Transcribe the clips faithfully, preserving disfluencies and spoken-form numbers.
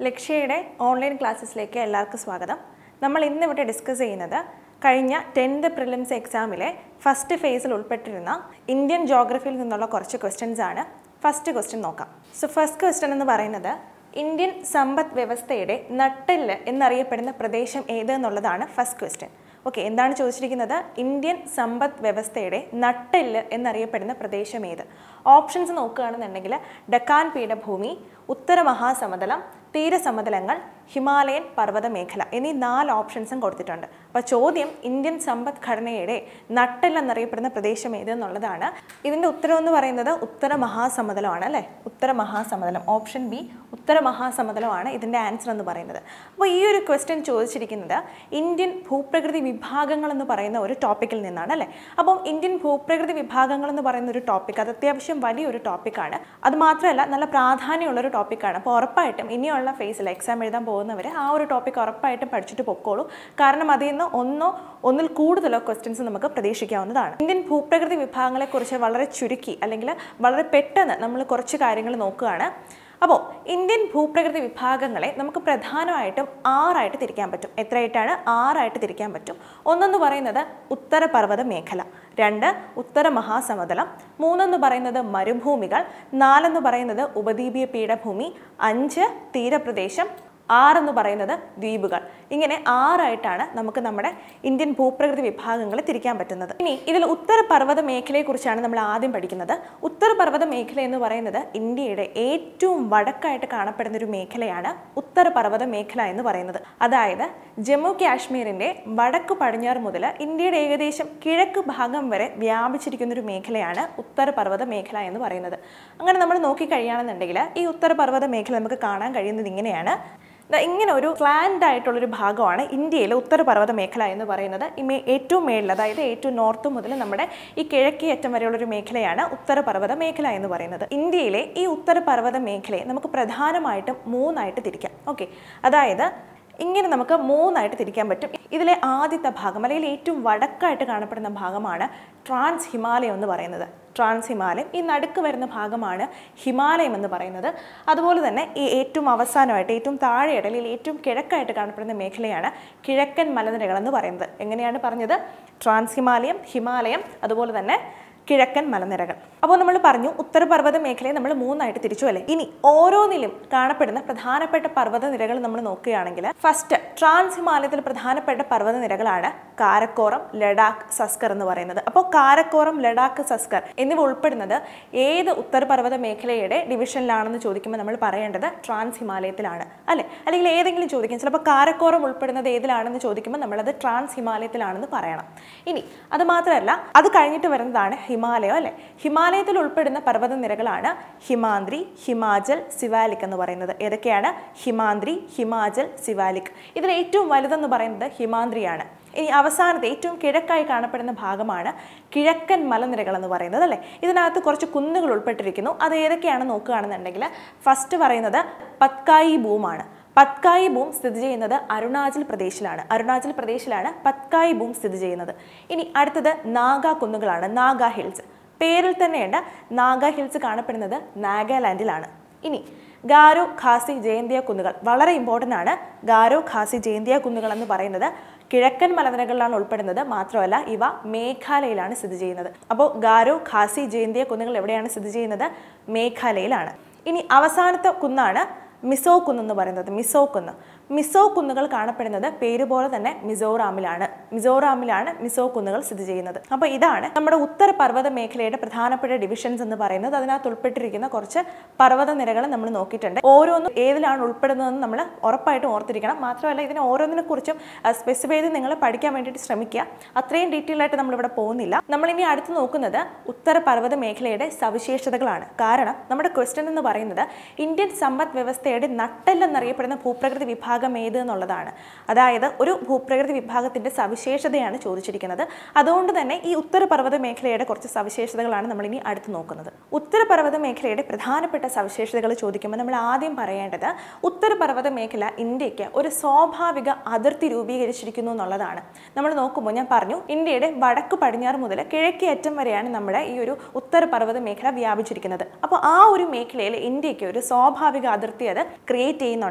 ലക്ഷ്യയുടെ online ക്ലാസ്സിലേക്ക് എല്ലാവർക്കും സ്വാഗതം. നമ്മൾ ഇന്ന് ഇവിടെ ഡിസ്കസ് ചെയ്യുന്നത് കഴിഞ്ഞ ടെൻത്ത് പ്രിലിംസ് എക്സാമിലെ ഫസ്റ്റ് ഫേസിൽ ഉൾപ്പെട്ടിരുന്ന ഇന്ത്യൻ ജോഗ്രഫിയിൽ നിന്നുള്ള കുറച്ച് ക്വസ്റ്റ്യൻസ് ആണ്. ഫസ്റ്റ് ക്വസ്റ്റ്യൻ നോക്കാം. സോ ഫസ്റ്റ് ക്വസ്റ്റ്യൻ എന്ന് പറയുന്നത് ഇന്ത്യൻ സമ്പദ് വ്യവസ്ഥയുടെ നട്ടെല്ല് എന്നറിയപ്പെടുന്ന പ്രദേശം ഏത് എന്നുള്ളതാണ് ഫസ്റ്റ് ക്വസ്റ്റ്യൻ. ഓക്കെ, എന്താണ് ചോദിച്ചിരിക്കുന്നത്? ഇന്ത്യൻ സമ്പദ് വ്യവസ്ഥയുടെ നട്ടെല്ല് എന്നറിയപ്പെടുന്ന പ്രദേശം ഏത്? ഓപ്ഷൻസ് നോക്കുകയാണെന്നുണ്ടെങ്കിൽ ഡക്കാൻ പീഠഭൂമി, ഉത്തര മഹാസമതലം, തീരസമതലങ്ങൾ, ഹിമാലയൻ പർവ്വത മേഖല എന്നീ നാല് ഓപ്ഷൻസും കൊടുത്തിട്ടുണ്ട്. അപ്പോൾ ചോദ്യം ഇന്ത്യൻ സമ്പദ് ഘടനയുടെ നട്ടെല്ല് എന്നറിയപ്പെടുന്ന പ്രദേശം ഏത് എന്നുള്ളതാണ്. ഇതിൻ്റെ ഉത്തരം എന്ന് പറയുന്നത് ഉത്തര മഹാസമതലമാണ് അല്ലേ? ഉത്തര മഹാസമതലം, ഓപ്ഷൻ ബി ഉത്തര മഹാസമതലമാണ് ഇതിൻ്റെ ആൻസർ എന്ന് പറയുന്നത്. അപ്പോൾ ഈ ഒരു ക്വസ്റ്റ്യൻ ചോദിച്ചിരിക്കുന്നത് ഇന്ത്യൻ ഭൂപ്രകൃതി വിഭാഗങ്ങൾ എന്ന് പറയുന്ന ഒരു ടോപ്പിക്കിൽ നിന്നാണ് അല്ലേ? അപ്പം ഇന്ത്യൻ ഭൂപ്രകൃതി വിഭാഗങ്ങൾ എന്ന് പറയുന്ന ഒരു ടോപ്പിക് അത് അത്യാവശ്യം വലിയൊരു ടോപ്പിക്കാണ്. അത് മാത്രമല്ല നല്ല പ്രാധാന്യമുള്ളൊരു ടോപ്പിക്കാണ്. അപ്പോൾ ഉറപ്പായിട്ടും ഇനിയുള്ള ഫേസിൽ എക്സാം എഴുതാൻ പോകുന്നവർ ആ ഒരു ടോപ്പിക് ഉറപ്പായിട്ടും പഠിച്ചിട്ട് പൊക്കോളൂ. കാരണം അതിൽ നിന്ന് ഒന്നോ ഒന്നിൽ കൂടുതലോ ക്വസ്റ്റ്യൻസ് നമുക്ക് പ്രതീക്ഷിക്കാവുന്നതാണ്. ഇന്ത്യൻ ഭൂപ്രകൃതി വിഭാഗങ്ങളെക്കുറിച്ച് വളരെ ചുരുക്കി അല്ലെങ്കിൽ വളരെ പെട്ടെന്ന് നമ്മൾ കുറച്ച് കാര്യങ്ങൾ നോക്കുകയാണ്. അപ്പോൾ ഇന്ത്യൻ ഭൂപ്രകൃതി വിഭാഗങ്ങളെ നമുക്ക് പ്രധാനമായിട്ടും ആറായിട്ട് തിരിക്കാൻ പറ്റും. എത്രയായിട്ടാണ്? ആറായിട്ട് തിരിക്കാൻ പറ്റും. ഒന്നെന്ന് പറയുന്നത് ഉത്തരപർവ്വത മേഖല, രണ്ട് ഉത്തര മഹാസമതലം, മൂന്നെന്ന് പറയുന്നത് മരുഭൂമികൾ, നാലെന്ന് പറയുന്നത് ഉപദ്വീപീയ പീഠഭൂമി, അഞ്ച് തീരപ്രദേശം, ആറെന്ന് പറയുന്നത് ദ്വീപുകൾ. ഇങ്ങനെ ആറായിട്ടാണ് നമുക്ക് നമ്മുടെ ഇന്ത്യൻ ഭൂപ്രകൃതി വിഭാഗങ്ങളെ തിരിക്കാൻ പറ്റുന്നത്. ഇനി ഇതിൽ ഉത്തരപർവ്വത മേഖലയെക്കുറിച്ചാണ് നമ്മൾ ആദ്യം പഠിക്കുന്നത്. ഉത്തരപർവ്വത മേഖല എന്ന് പറയുന്നത് ഇന്ത്യയുടെ ഏറ്റവും വടക്കായിട്ട് കാണപ്പെടുന്ന ഒരു മേഖലയാണ് ഉത്തരപർവ്വത മേഖല എന്ന് പറയുന്നത്. അതായത് ജമ്മു കാശ്മീരിൻ്റെ വടക്ക് പടിഞ്ഞാറ് മുതൽ ഇന്ത്യയുടെ ഏകദേശം കിഴക്ക് ഭാഗം വരെ വ്യാപിച്ചിരിക്കുന്ന ഒരു മേഖലയാണ് ഉത്തരപർവ്വത മേഖല എന്ന് പറയുന്നത്. അങ്ങനെ നമ്മൾ നോക്കിക്കഴിയുകയാണെന്നുണ്ടെങ്കിൽ ഈ ഉത്തരപർവ്വത മേഖല നമുക്ക് കാണാൻ കഴിയുന്നത് ഇങ്ങനെയാണ്. ഇങ്ങനെ ഒരു ഫ്ലാൻഡ് ആയിട്ടുള്ളൊരു ഭാഗമാണ് ഇന്ത്യയിലെ ഉത്തരപർവ്വത മേഖല എന്ന് പറയുന്നത്. ഈ മേ ഏറ്റവും മേളിൽ, അതായത് ഏറ്റവും നോർത്ത് മുതൽ നമ്മുടെ ഈ കിഴക്കേ അറ്റം വരെയുള്ളൊരു മേഖലയാണ് ഉത്തരപർവ്വത മേഖല എന്ന് പറയുന്നത്. ഇന്ത്യയിലെ ഈ ഉത്തരപർവ്വത മേഖലയെ നമുക്ക് പ്രധാനമായിട്ടും മൂന്നായിട്ട് തിരിക്കാം. ഓക്കെ, അതായത് ഇങ്ങനെ നമുക്ക് മൂന്നായിട്ട് തിരിക്കാൻ പറ്റും. ഇതിലെ ആദ്യത്തെ ഭാഗം അല്ലെങ്കിൽ ഏറ്റവും വടക്കായിട്ട് കാണപ്പെടുന്ന ഭാഗമാണ് ട്രാൻസ് ഹിമാലയം എന്ന് പറയുന്നത്. ട്രാൻസ് ഹിമാലയം ഈ നടുക്ക് വരുന്ന ഭാഗമാണ് ഹിമാലയം എന്ന് പറയുന്നത്. അതുപോലെ തന്നെ ഈ ഏറ്റവും അവസാനമായിട്ട് ഏറ്റവും താഴെയായിട്ട് അല്ലെങ്കിൽ ഏറ്റവും കിഴക്കായിട്ട് കാണപ്പെടുന്ന മേഖലയാണ് കിഴക്കൻ മലനിരകൾ എന്ന് പറയുന്നത്. എങ്ങനെയാണ് പറഞ്ഞത്? ട്രാൻസ് ഹിമാലയം, ഹിമാലയം, അതുപോലെ തന്നെ കിഴക്കൻ മലനിരകൾ. അപ്പോൾ നമ്മൾ പറഞ്ഞു ഉത്തരപർവ്വത മേഖലയെ നമ്മൾ മൂന്നായിട്ട് തിരിച്ചു അല്ലേ? ഇനി ഓരോന്നിലും കാണപ്പെടുന്ന പ്രധാനപ്പെട്ട പർവ്വത നിരകൾ നമ്മൾ നോക്കുകയാണെങ്കിൽ ഫസ്റ്റ് ട്രാൻസ് ഹിമാലയത്തിൽ പ്രധാനപ്പെട്ട പർവ്വത നിരകളാണ് കാരക്കോറം, ലഡാക്ക്, സസ്കർ എന്ന് പറയുന്നത്. അപ്പോൾ കാരക്കോറം, ലഡാക്ക്, സസ്കർ എന്നിവ ഉൾപ്പെടുന്നത് ഏത് ഉത്തരപർവ്വത മേഖലയുടെ ഡിവിഷനിലാണെന്ന് ചോദിക്കുമ്പോൾ നമ്മൾ പറയേണ്ടത് ട്രാൻസ് ഹിമാലയത്തിലാണ് അല്ലേ? അല്ലെങ്കിൽ ഏതെങ്കിലും ചോദിക്കും, ചിലപ്പോൾ കാരക്കോറം ഉൾപ്പെടുന്നത് ഏതിലാണെന്ന് ചോദിക്കുമ്പോൾ നമ്മളത് ട്രാൻസ് ഹിമാലയത്തിലാണെന്ന് പറയണം. ഇനി അത് മാത്രമല്ല, അത് കഴിഞ്ഞിട്ട് വരുന്നതാണ് ഹിമാലയം അല്ലേ? ഹിമാലയത്തിൽ ഉൾപ്പെടുന്ന പർവ്വത നിരകളാണ് ഹിമാദ്രി, ഹിമാചൽ, സിവാലിക് എന്ന് പറയുന്നത്. ഏതൊക്കെയാണ്? ഹിമാദ്രി, ഹിമാചൽ, സിവാലിക്. ഇതിൽ ഏറ്റവും വലുതെന്ന് പറയുന്നത് ഹിമാദ്രിയാണ്. ഇനി അവസാനത്തെ ഏറ്റവും കിഴക്കായി കാണപ്പെടുന്ന ഭാഗമാണ് കിഴക്കൻ മലനിരകൾ എന്ന് പറയുന്നത് അല്ലേ? ഇതിനകത്ത് കുറച്ച് കുന്നുകൾ ഉൾപ്പെട്ടിരിക്കുന്നു. അത് ഏതൊക്കെയാണെന്ന് നോക്കുകയാണെന്നുണ്ടെങ്കിൽ ഫസ്റ്റ് പറയുന്നത് പത്കായി ഭൂമാണ്. പത്കായി ഭൂം സ്ഥിതി ചെയ്യുന്നത് അരുണാചൽ പ്രദേശിലാണ്. അരുണാചൽ പ്രദേശിലാണ് പത്കായി ഭൂം സ്ഥിതി ചെയ്യുന്നത്. ഇനി അടുത്തത് നാഗ കുന്നുകളാണ്, നാഗ ഹിൽസ്. പേരിൽ തന്നെയുണ്ട് നാഗ ഹിൽസ് കാണപ്പെടുന്നത് നാഗാലാൻഡിലാണ്. ഇനി ഗാരോ, ഖാസി, ജയന്തിയ കുന്നുകൾ വളരെ ഇമ്പോർട്ടൻ്റ് ആണ്. ഗാരോ, ഖാസി, ജയന്തിയ കുന്നുകൾ എന്ന് പറയുന്നത് കിഴക്കൻ മലനിരകളിലാണ് ഉൾപ്പെടുന്നത്. മാത്രമല്ല ഇവ മേഘാലയയിലാണ് സ്ഥിതി ചെയ്യുന്നത്. അപ്പോൾ ഗാരോ, ഖാസി, ജയന്തിയ കുന്നുകൾ എവിടെയാണ് സ്ഥിതി ചെയ്യുന്നത്? മേഘാലയയിലാണ്. ഇനി അവസാനത്തെ കുന്നാണ് മിസോ കുന്ന് എന്ന് പറയുന്നത്. മിസോ കുന്ന് മിസോ കുന്നുകൾ കാണപ്പെടുന്നത് പേര് പോലെ തന്നെ മിസോറാമിലാണ്. മിസോറാമിലാണ് മിസോ കുന്നുകൾ സ്ഥിതി ചെയ്യുന്നത്. അപ്പോൾ ഇതാണ് നമ്മുടെ ഉത്തര പർവ്വത മേഖലയുടെ പ്രധാനപ്പെട്ട ഡിവിഷൻസ് എന്ന് പറയുന്നത്. അതിനകത്ത് ഉൾപ്പെട്ടിരിക്കുന്ന കുറച്ച് പർവ്വത നിരകൾ നമ്മൾ നോക്കിയിട്ടുണ്ട്. ഓരോന്നും ഏതിലാണ് ഉൾപ്പെടുന്നതെന്ന് നമ്മൾ ഉറപ്പായിട്ടും ഓർത്തിരിക്കണം. മാത്രമല്ല ഇതിനെ ഓരോന്നിനെ കുറിച്ചും സ്പെസിഫൈ ചെയ്ത് നിങ്ങൾ പഠിക്കാൻ വേണ്ടിയിട്ട് ശ്രമിക്കുക. അത്രയും ഡീറ്റെയിൽ ആയിട്ട് നമ്മളിവിടെ പോകുന്നില്ല. നമ്മളിനി അടുത്ത് നോക്കുന്നത് ഉത്തര പർവ്വത മേഖലയുടെ സവിശേഷതകളാണ്. കാരണം നമ്മുടെ ക്വസ്റ്റ്യൻ എന്ന് പറയുന്നത് ഇന്ത്യൻ സമ്പദ് വ്യവസ്ഥയുടെ നട്ടെല്ല് എന്നറിയപ്പെടുന്ന ഭൂപ്രകൃതി വിഭാഗം ഏത് എന്നുള്ളതാണ്. അതായത് ഒരു ഭൂപ്രകൃതി വിഭാഗത്തിന്റെ സവിശേഷതയാണ് ചോദിച്ചിരിക്കുന്നത്. അതുകൊണ്ട് തന്നെ ഈ ഉത്തരപർവ്വത മേഖലയുടെ കുറച്ച് സവിശേഷതകളാണ് നമ്മൾ ഇനി അടുത്ത് നോക്കുന്നത്. ഉത്തരപർവ്വത മേഖലയുടെ പ്രധാനപ്പെട്ട സവിശേഷതകൾ ചോദിക്കുമ്പോൾ നമ്മൾ ആദ്യം പറയേണ്ടത് ഉത്തരപർവ്വത മേഖല ഇന്ത്യക്ക് ഒരു സ്വാഭാവിക അതിർത്തി രൂപീകരിച്ചിരിക്കുന്നു എന്നുള്ളതാണ്. നമ്മൾ നോക്കുമ്പോൾ ഞാൻ പറഞ്ഞു ഇന്ത്യയുടെ വടക്ക് പടിഞ്ഞാറ് മുതൽ കിഴക്കേ അറ്റം വരെയാണ് നമ്മുടെ ഈ ഒരു ഉത്തരപർവ്വത മേഖല വ്യാപിച്ചിരിക്കുന്നത്. അപ്പോൾ ആ ഒരു മേഖലയിൽ ഇന്ത്യക്ക് ഒരു സ്വാഭാവിക അതിർത്തി അത് ക്രിയേറ്റ് ചെയ്യുന്നുണ്ട്.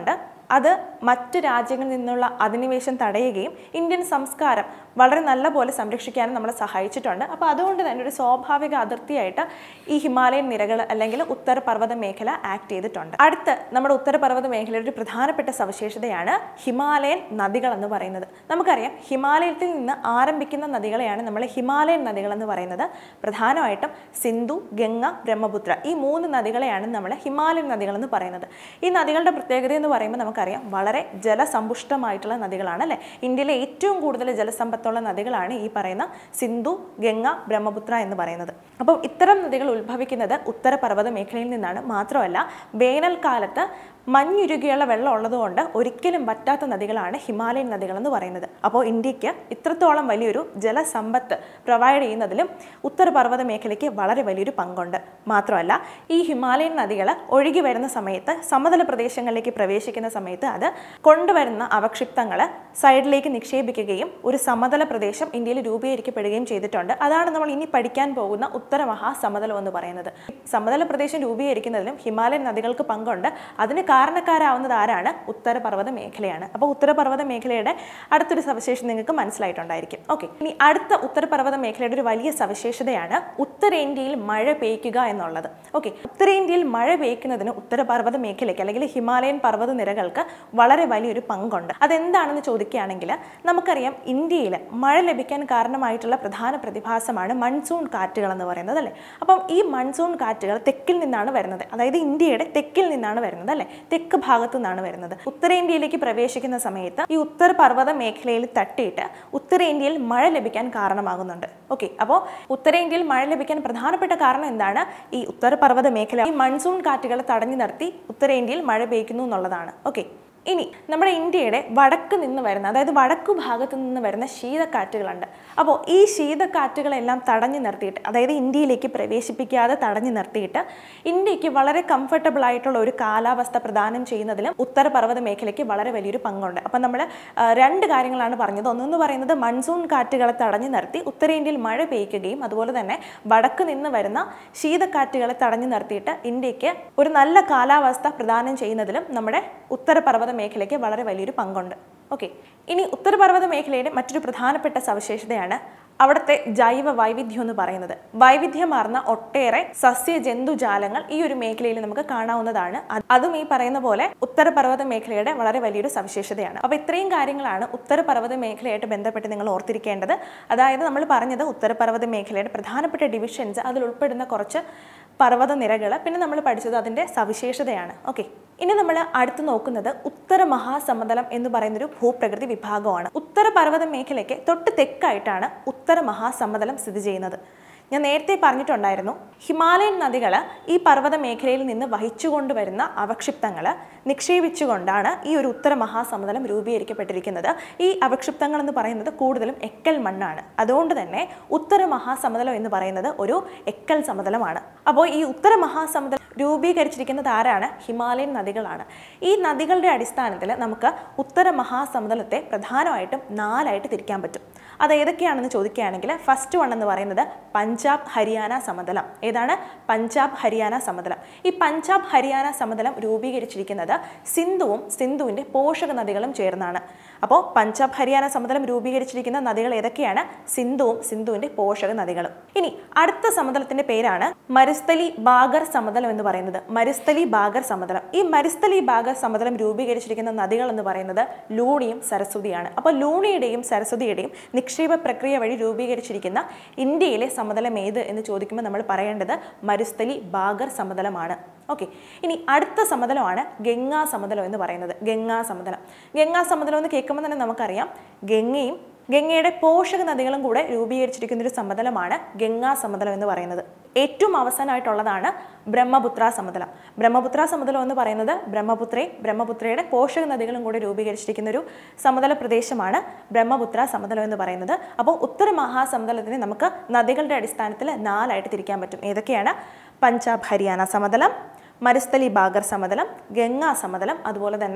അത് മറ്റ് രാജ്യങ്ങളിൽ നിന്നുള്ള അധിനിവേശം തടയുകയും ഇന്ത്യൻ സംസ്കാരം വളരെ നല്ല പോലെ സംരക്ഷിക്കാനും നമ്മളെ സഹായിച്ചിട്ടുണ്ട്. അപ്പോൾ അതുകൊണ്ട് തന്നെ ഒരു സ്വാഭാവിക അതിർത്തിയായിട്ട് ഈ ഹിമാലയൻ നിരകൾ അല്ലെങ്കിൽ ഉത്തരപർവ്വത മേഖല ആക്ട് ചെയ്തിട്ടുണ്ട്. അടുത്ത് നമ്മുടെ ഉത്തരപർവ്വത മേഖലയുടെ ഒരു പ്രധാനപ്പെട്ട സവിശേഷതയാണ് ഹിമാലയൻ നദികൾ എന്ന് പറയുന്നത്. നമുക്കറിയാം ഹിമാലയത്തിൽ നിന്ന് ആരംഭിക്കുന്ന നദികളെയാണ് നമ്മൾ ഹിമാലയൻ നദികൾ എന്ന് പറയുന്നത്. പ്രധാനമായിട്ടും സിന്ധു, ഗംഗ, ബ്രഹ്മപുത്ര ഈ മൂന്ന് നദികളെയാണ് നമ്മൾ ഹിമാലയൻ നദികൾ എന്ന് പറയുന്നത്. ഈ നദികളുടെ പ്രത്യേകത എന്ന് പറയുമ്പോൾ നമുക്കറിയാം വളരെ ജലസമ്പുഷ്ടമായിട്ടുള്ള നദികളാണ് അല്ലേ. ഇന്ത്യയിലെ ഏറ്റവും കൂടുതൽ ജലസമ്പത്തുള്ള നദികളാണ് ഈ പറയുന്ന സിന്ധു, ഗംഗ, ബ്രഹ്മപുത്ര എന്ന് പറയുന്നത്. അപ്പോൾ ഇത്തരം നദികൾ ഉത്ഭവിക്കുന്നത് ഉത്തരപർവ്വത മേഖലയിൽ നിന്നാണ്. മാത്രമല്ല വേനൽക്കാലത്ത് മഞ്ഞുരുകിയുള്ള വെള്ളം ഉള്ളതുകൊണ്ട് ഒരിക്കലും വറ്റാത്ത നദികളാണ് ഹിമാലയൻ നദികൾ എന്ന് പറയുന്നത്. അപ്പോൾ ഇന്ത്യക്ക് ഇത്രത്തോളം വലിയൊരു ജലസമ്പത്ത് പ്രൊവൈഡ് ചെയ്യുന്നതിലും ഉത്തരപർവ്വത മേഖലയ്ക്ക് വളരെ വലിയൊരു പങ്കുണ്ട്. മാത്രമല്ല ഈ ഹിമാലയൻ നദികൾ ഒഴുകി വരുന്ന സമയത്ത് സമതല പ്രദേശങ്ങളിലേക്ക് പ്രവേശിക്കുന്ന സമയത്ത് അത് കൊണ്ടുവരുന്ന അവക്ഷിപ്തങ്ങൾ സൈഡിലേക്ക് നിക്ഷേപിക്കുകയും ഒരു സമതല പ്രദേശം ഇന്ത്യയിൽ രൂപീകരിക്കപ്പെടുകയും ചെയ്തിട്ടുണ്ട്. അതാണ് നമ്മൾ ഇനി പഠിക്കാൻ പോകുന്ന ഉത്തര മഹാസമതലം എന്ന് പറയുന്നത്. സമതല പ്രദേശം രൂപീകരിക്കുന്നതിലും ഹിമാലയൻ നദികൾക്ക് പങ്കുണ്ട്. അതിന് കാരണക്കാരാവുന്നത് ആരാണ്? ഉത്തരപർവ്വത മേഖലയാണ്. അപ്പോൾ ഉത്തരപർവ്വത മേഖലയുടെ അടുത്തൊരു സവിശേഷത നിങ്ങൾക്ക് മനസ്സിലായിട്ടുണ്ടായിരിക്കും. ഓക്കെ, ഇനി അടുത്ത ഉത്തരപർവ്വത മേഖലയുടെ ഒരു വലിയ സവിശേഷതയാണ് ഉത്തരേന്ത്യയിൽ മഴ പെയ്യ്ക്കുക എന്നുള്ളത്. ഓക്കെ, ഉത്തരേന്ത്യയിൽ മഴ പെയ്യ്ക്കുന്നതിന് ഉത്തരപർവ്വത മേഖലയ്ക്ക് അല്ലെങ്കിൽ ഹിമാലയൻ പർവ്വത നിരകൾക്ക് വളരെ വലിയൊരു പങ്കുണ്ട്. അതെന്താണെന്ന് ചോദിക്കുകയാണെങ്കിൽ നമുക്കറിയാം ഇന്ത്യയിൽ മഴ ലഭിക്കാൻ കാരണമായിട്ടുള്ള പ്രധാന പ്രതിഭാസമാണ് മൺസൂൺ കാറ്റുകൾ എന്ന് പറയുന്നത് അല്ലേ. അപ്പം ഈ മൺസൂൺ കാറ്റുകൾ തെക്കിൽ നിന്നാണ് വരുന്നത്, അതായത് ഇന്ത്യയുടെ തെക്കിൽ നിന്നാണ് വരുന്നത് അല്ലേ, തെക്ക് ഭാഗത്തു നിന്നാണ് വരുന്നത്. ഉത്തരേന്ത്യയിലേക്ക് പ്രവേശിക്കുന്ന സമയത്ത് ഈ ഉത്തരപർവ്വത മേഖലയിൽ തട്ടിയിട്ട് ഉത്തരേന്ത്യയിൽ മഴ ലഭിക്കാൻ കാരണമാകുന്നുണ്ട്. ഓക്കെ, അപ്പോൾ ഉത്തരേന്ത്യയിൽ മഴ ലഭിക്കാൻ പ്രധാനപ്പെട്ട കാരണം എന്താണ്? ഈ ഉത്തരപർവ്വത മേഖല ഈ മൺസൂൺ കാറ്റുകളെ തടഞ്ഞു നിർത്തി ഉത്തരേന്ത്യയിൽ മഴ പെയ്യ്ക്കുന്നു എന്നുള്ളതാണ്. ഓക്കെ, ഇനി നമ്മുടെ ഇന്ത്യയുടെ വടക്ക് നിന്ന് വരുന്ന അതായത് വടക്കു ഭാഗത്തു നിന്ന് വരുന്ന ശീതക്കാറ്റുകളുണ്ട്. അപ്പോൾ ഈ ശീതക്കാറ്റുകളെല്ലാം തടഞ്ഞു നിർത്തിയിട്ട് അതായത് ഇന്ത്യയിലേക്ക് പ്രവേശിപ്പിക്കാതെ തടഞ്ഞു നിർത്തിയിട്ട് ഇന്ത്യക്ക് വളരെ കംഫർട്ടബിൾ ആയിട്ടുള്ള ഒരു കാലാവസ്ഥ പ്രദാനം ചെയ്യുന്നതിലും ഉത്തരപർവ്വത മേഖലയ്ക്ക് വളരെ വലിയൊരു പങ്കുണ്ട്. അപ്പം നമ്മൾ രണ്ട് കാര്യങ്ങളാണ് പറഞ്ഞത്. ഒന്നെന്ന് പറയുന്നത് മൺസൂൺ കാറ്റുകളെ തടഞ്ഞു നിർത്തി ഉത്തരേന്ത്യയിൽ മഴ പെയ്യ്ക്കുകയും അതുപോലെ തന്നെ വടക്ക് നിന്ന് വരുന്ന ശീതക്കാറ്റുകളെ തടഞ്ഞു നിർത്തിയിട്ട് ഇന്ത്യക്ക് ഒരു നല്ല കാലാവസ്ഥ പ്രദാനം ചെയ്യുന്നതിലും നമ്മുടെ ഉത്തരപർവ്വത മേഖലയ്ക്ക് വളരെ വലിയൊരു പങ്കുണ്ട്. ഓക്കെ, ഇനി ഉത്തരപർവ്വത മേഖലയുടെ മറ്റൊരു പ്രധാനപ്പെട്ട സവിശേഷതയാണ് അവിടുത്തെ ജൈവ വൈവിധ്യം എന്ന് പറയുന്നത്. വൈവിധ്യമാർന്ന ഒട്ടേറെ സസ്യ ജന്തുജാലങ്ങൾ ഈ ഒരു മേഖലയിൽ നമുക്ക് കാണാവുന്നതാണ്. അതും ഈ പറയുന്ന പോലെ ഉത്തരപർവ്വത മേഖലയുടെ വളരെ വലിയൊരു സവിശേഷതയാണ്. അപ്പോൾ ഇത്രയും കാര്യങ്ങളാണ് ഉത്തരപർവ്വത മേഖലയായിട്ട് ബന്ധപ്പെട്ട് നിങ്ങൾ ഓർത്തിരിക്കേണ്ടത്. അതായത് നമ്മൾ പറഞ്ഞത് ഉത്തരപർവ്വത മേഖലയുടെ പ്രധാനപ്പെട്ട ഡിവിഷൻസ്, അതിൽ ഉൾപ്പെടുന്ന കുറച്ച് പർവ്വത നിരകൾ, പിന്നെ നമ്മൾ പഠിച്ചത് അതിൻ്റെ സവിശേഷതയാണ്. ഓക്കെ, ഇനി നമ്മൾ അടുത്ത് നോക്കുന്നത് ഉത്തര മഹാസമതലം എന്ന് പറയുന്നൊരു ഭൂപ്രകൃതി വിഭാഗമാണ്. ഉത്തരപർവ്വത മേഖലയ്ക്ക് തൊട്ട് തെക്കായിട്ടാണ് ഉത്തര മഹാസമതലം സ്ഥിതി ചെയ്യുന്നത്. ഞാൻ നേരത്തെ പറഞ്ഞിട്ടുണ്ടായിരുന്നു, ഹിമാലയൻ നദികൾ ഈ പർവ്വത മേഖലയിൽ നിന്ന് വഹിച്ചുകൊണ്ടുവരുന്ന അവക്ഷിപ്തങ്ങൾ നിക്ഷേപിച്ചുകൊണ്ടാണ് ഈ ഒരു ഉത്തര മഹാസമതലം രൂപീകരിക്കപ്പെട്ടിരിക്കുന്നത്. ഈ അവക്ഷിപ്തങ്ങൾ എന്ന് പറയുന്നത് കൂടുതലും എക്കൽ മണ്ണാണ്. അതുകൊണ്ട് തന്നെ ഉത്തര മഹാസമതലം എന്ന് പറയുന്നത് ഒരു എക്കൽ സമതലമാണ്. അപ്പോൾ ഈ ഉത്തര മഹാസമതലം രൂപീകരിച്ചിരിക്കുന്നത് ആരാണ്? ഹിമാലയൻ നദികളാണ്. ഈ നദികളുടെ അടിസ്ഥാനത്തിൽ നമുക്ക് ഉത്തര മഹാസമതലത്തെ പ്രധാനമായിട്ടും നാലായിട്ട് തിരിക്കാൻ പറ്റും. അത് ഏതൊക്കെയാണെന്ന് ചോദിക്കുകയാണെങ്കിൽ ഫസ്റ്റ് വൺ എന്ന് പറയുന്നത് പഞ്ചാബ് ഹരിയാന സമതലം. ഏതാണ്? പഞ്ചാബ് ഹരിയാന സമതലം. ഈ പഞ്ചാബ് ഹരിയാന സമതലം രൂപീകരിച്ചിരിക്കുന്നത് സിന്ധുവും സിന്ധുവിൻ്റെ പോഷക നദികളും ചേർന്നാണ്. അപ്പോൾ പഞ്ചാബ് ഹരിയാന സമതലം രൂപീകരിച്ചിരിക്കുന്ന നദികൾ ഏതൊക്കെയാണ്? സിന്ധുവും സിന്ധുവിൻ്റെ പോഷക നദികളും. ഇനി അടുത്ത സമതലത്തിൻ്റെ പേരാണ് മരുസ്ഥലി ബാഗർ സമതലം എന്ന് പറയുന്നത്. മരുസ്ഥലി ബാഗർ സമതലം. ഈ മരുസ്ഥലി ബാഗർ സമതലം രൂപീകരിച്ചിരിക്കുന്ന നദികൾ എന്ന് പറയുന്നത് ലൂണിയും സരസ്വതിയാണ്. അപ്പോൾ ലൂണിയുടെയും സരസ്വതിയുടെയും നിക്ഷേപ പ്രക്രിയ വഴി രൂപീകരിച്ചിരിക്കുന്ന ഇന്ത്യയിലെ സമതലം ഏത് എന്ന് ചോദിക്കുമ്പോൾ നമ്മൾ പറയേണ്ടത് മരുസ്ഥലി ബാഗർ സമതലമാണ്. ഓക്കെ, ഇനി അടുത്ത സമതലമാണ് ഗംഗാ സമതലം എന്ന് പറയുന്നത്. ഗംഗാ സമതലം ഗംഗാ സമതലം എന്ന് കേൾക്കുമ്പോൾ തന്നെ നമുക്കറിയാം ഗംഗയും ഗംഗയുടെ പോഷക നദികളും കൂടെ രൂപീകരിച്ചിരിക്കുന്ന ഒരു സമതലമാണ് ഗംഗാ സമതലം എന്ന് പറയുന്നത്. ഏറ്റവും അവസാനമായിട്ടുള്ളതാണ് ബ്രഹ്മപുത്ര സമതലം. ബ്രഹ്മപുത്ര സമതലം എന്ന് പറയുന്നത് ബ്രഹ്മപുത്രയും ബ്രഹ്മപുത്രയുടെ പോഷക നദികളും കൂടെ രൂപീകരിച്ചിരിക്കുന്ന ഒരു സമതല പ്രദേശമാണ് ബ്രഹ്മപുത്ര സമതലം എന്ന് പറയുന്നത്. അപ്പോൾ ഉത്തര മഹാസമതലത്തിനെ നമുക്ക് നദികളുടെ അടിസ്ഥാനത്തിൽ നാലായിട്ട് തിരിക്കാൻ പറ്റും. ഏതൊക്കെയാണ്? പഞ്ചാബ് ഹരിയാന സമതലം, മരുസ്ഥലി ബാഗർ സമതലം, ഗംഗാ സമതലം, അതുപോലെ തന്നെ